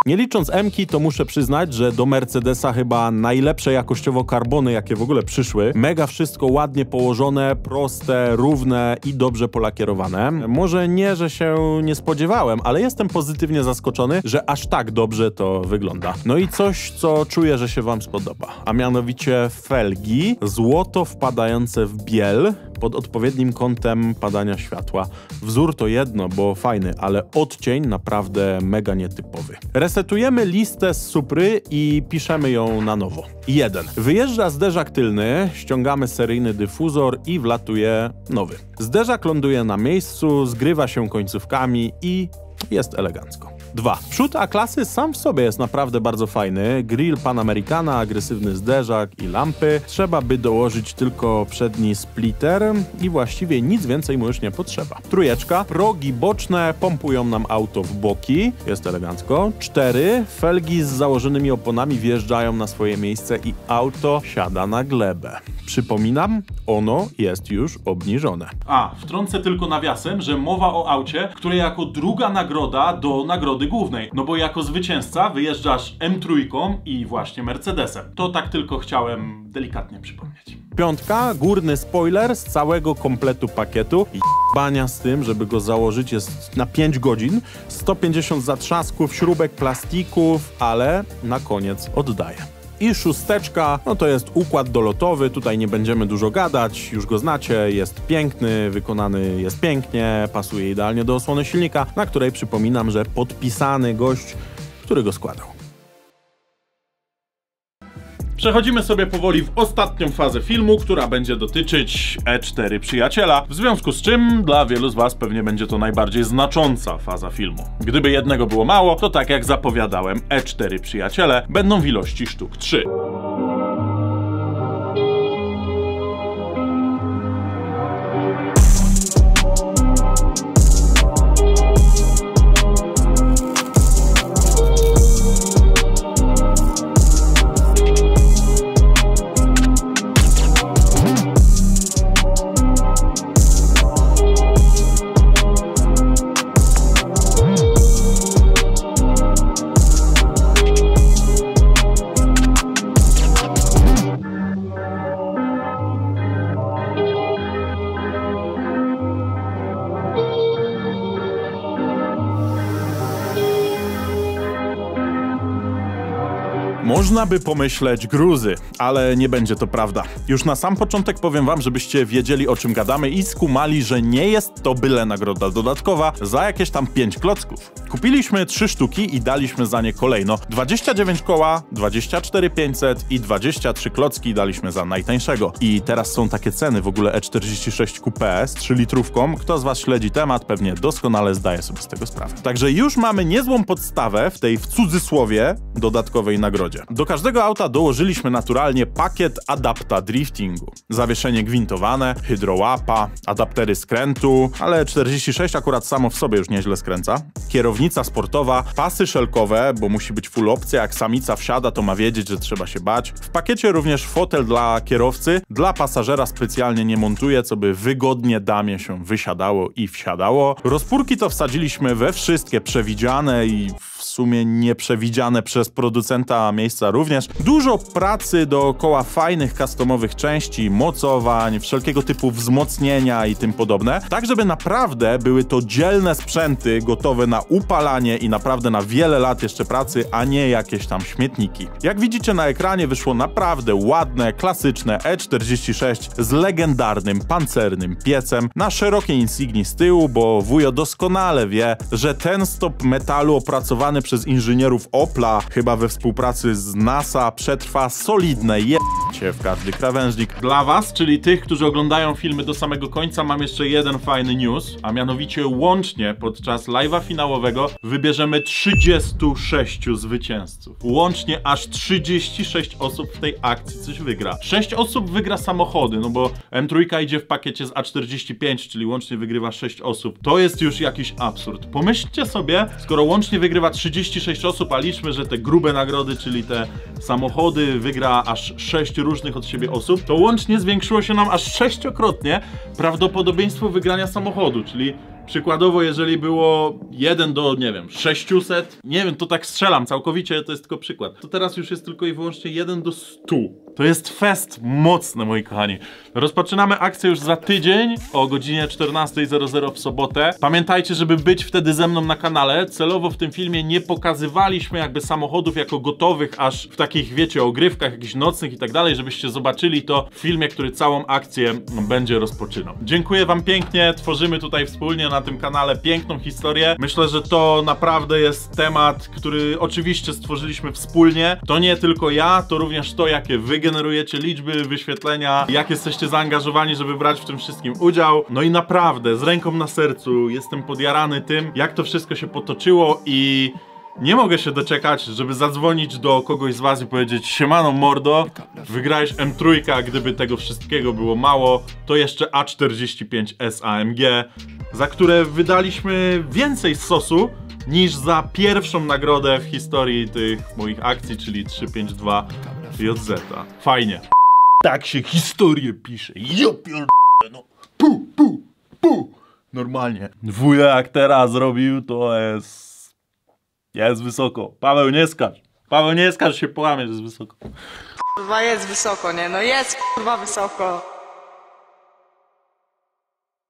Nie licząc M-ki, to muszę przyznać, że do Mercedesa chyba najlepsze jakościowo karbony, jakie w ogóle przyszły. Mega wszystko ładnie położone, proste, równe i dobrze polakierowane. Może nie, że się nie spodziewałem, ale jestem pozytywnie zaskoczony, że aż tak dobrze to wygląda. No i coś, co czuję, że się wam spodoba, a mianowicie felgi, złoto wpadające w biel, pod odpowiednim kątem padania światła. Wzór to jedno, bo fajny, ale odcień naprawdę mega nietypowy. Resetujemy listę z Supry i piszemy ją na nowo. jeden. Wyjeżdża zderzak tylny, ściągamy seryjny dyfuzor i wlatuje nowy. Zderzak ląduje na miejscu, zgrywa się końcówkami i jest elegancko. dwa. Przód A-klasy sam w sobie jest naprawdę bardzo fajny. Grill Panamericana, agresywny zderzak i lampy. Trzeba by dołożyć tylko przedni splitter i właściwie nic więcej mu już nie potrzeba. Trójeczka. Progi boczne pompują nam auto w boki. Jest elegancko. cztery. Felgi z założonymi oponami wjeżdżają na swoje miejsce i auto siada na glebę. Przypominam, ono jest już obniżone. A, wtrącę tylko nawiasem, że mowa o aucie, które jako druga nagroda do nagrody głównej. No bo jako zwycięzca wyjeżdżasz M trzy i właśnie Mercedesem. To tak tylko chciałem delikatnie przypomnieć. Piątka, górny spoiler z całego kompletu pakietu. I bania z tym, żeby go założyć, jest na pięć godzin. sto pięćdziesiąt zatrzasków, śrubek, plastików, ale na koniec oddaję. I szósteczka, no to jest układ dolotowy, tutaj nie będziemy dużo gadać, już go znacie, jest piękny, wykonany jest pięknie, pasuje idealnie do osłony silnika, na której przypominam, że podpisany gość, który go składał. Przechodzimy sobie powoli w ostatnią fazę filmu, która będzie dotyczyć E cztery Przyjaciela, w związku z czym dla wielu z was pewnie będzie to najbardziej znacząca faza filmu. Gdyby jednego było mało, to tak jak zapowiadałem, E cztery Przyjaciele będą w ilości sztuk trzy. Można by pomyśleć gruzy, ale nie będzie to prawda. Już na sam początek powiem wam, żebyście wiedzieli, o czym gadamy i skumali, że nie jest to byle nagroda dodatkowa za jakieś tam pięć klocków. Kupiliśmy trzy sztuki i daliśmy za nie kolejno dwadzieścia dziewięć koła, dwadzieścia cztery pięćset i dwadzieścia trzy klocki daliśmy za najtańszego. I teraz są takie ceny w ogóle E czterdzieści sześć Coupé z trzy litrówką. Kto z was śledzi temat, pewnie doskonale zdaje sobie z tego sprawę. Także już mamy niezłą podstawę w tej, w cudzysłowie, dodatkowej nagrodzie. Do każdego auta dołożyliśmy naturalnie pakiet adapta driftingu. Zawieszenie gwintowane, hydrołapa, adaptery skrętu, ale czterdzieści sześć akurat samo w sobie już nieźle skręca. Kierownica sportowa, pasy szelkowe, bo musi być full opcja, jak samica wsiada, to ma wiedzieć, że trzeba się bać. W pakiecie również fotel dla kierowcy, dla pasażera specjalnie nie montuję, co by wygodnie damie się wysiadało i wsiadało. Rozpórki to wsadziliśmy we wszystkie przewidziane i w sumie nieprzewidziane przez producenta miejsca również. Dużo pracy dookoła fajnych customowych części, mocowań, wszelkiego typu wzmocnienia i tym podobne, tak żeby naprawdę były to dzielne sprzęty gotowe na upalanie i naprawdę na wiele lat jeszcze pracy, a nie jakieś tam śmietniki. Jak widzicie na ekranie, wyszło naprawdę ładne, klasyczne E czterdzieści sześć z legendarnym pancernym piecem na szerokiej insygnii z tyłu, bo wujo doskonale wie, że ten stop metalu opracowany przez inżynierów Opla, chyba we współpracy z NASA, przetrwa solidne je***cie w każdy krawężnik. Dla was, czyli tych, którzy oglądają filmy do samego końca, mam jeszcze jeden fajny news, a mianowicie łącznie podczas live'a finałowego wybierzemy trzydziestu sześciu zwycięzców. Łącznie aż trzydzieści sześć osób w tej akcji coś wygra. sześć osób wygra samochody, no bo M trzy idzie w pakiecie z A czterdzieści pięć, czyli łącznie wygrywa sześć osób. To jest już jakiś absurd. Pomyślcie sobie, skoro łącznie wygrywa trzydzieści sześć osób, a liczmy, że te grube nagrody, czyli te samochody, wygra aż sześć różnych od siebie osób, to łącznie zwiększyło się nam aż sześciokrotnie prawdopodobieństwo wygrania samochodu, czyli Przykładowo, jeżeli było jeden do, nie wiem, sześciuset, nie wiem, to tak strzelam całkowicie, to jest tylko przykład. To teraz już jest tylko i wyłącznie jeden do stu. To jest fest mocny, moi kochani. Rozpoczynamy akcję już za tydzień o godzinie czternastej zero zero w sobotę. Pamiętajcie, żeby być wtedy ze mną na kanale. Celowo w tym filmie nie pokazywaliśmy jakby samochodów jako gotowych, aż w takich, wiecie, ogrywkach jakichś nocnych i tak dalej, żebyście zobaczyli to w filmie, który całą akcję będzie rozpoczynał. Dziękuję wam pięknie, tworzymy tutaj wspólnie na tym kanale piękną historię. Myślę, że to naprawdę jest temat, który oczywiście stworzyliśmy wspólnie. To nie tylko ja, to również to, jakie wy generujecie liczby, wyświetlenia, jak jesteście zaangażowani, żeby brać w tym wszystkim udział. No i naprawdę, z ręką na sercu jestem podjarany tym, jak to wszystko się potoczyło i nie mogę się doczekać, żeby zadzwonić do kogoś z was i powiedzieć: siemano mordo, wygrałeś M trzy, a gdyby tego wszystkiego było mało, to jeszcze A czterdzieści pięć S A M G, za które wydaliśmy więcej sosu niż za pierwszą nagrodę w historii tych moich akcji, czyli trzysta pięćdziesiąt dwa J Z. Fajnie. Tak się historię pisze. Ja pierdolę, no. Pu, pu, pu. Normalnie. Wujek teraz zrobił, to jest... Jest wysoko. Paweł, nie skacz. Paweł, nie skacz, się połamiesz, jest wysoko. Kurwa, jest wysoko, nie? No jest kurwa wysoko.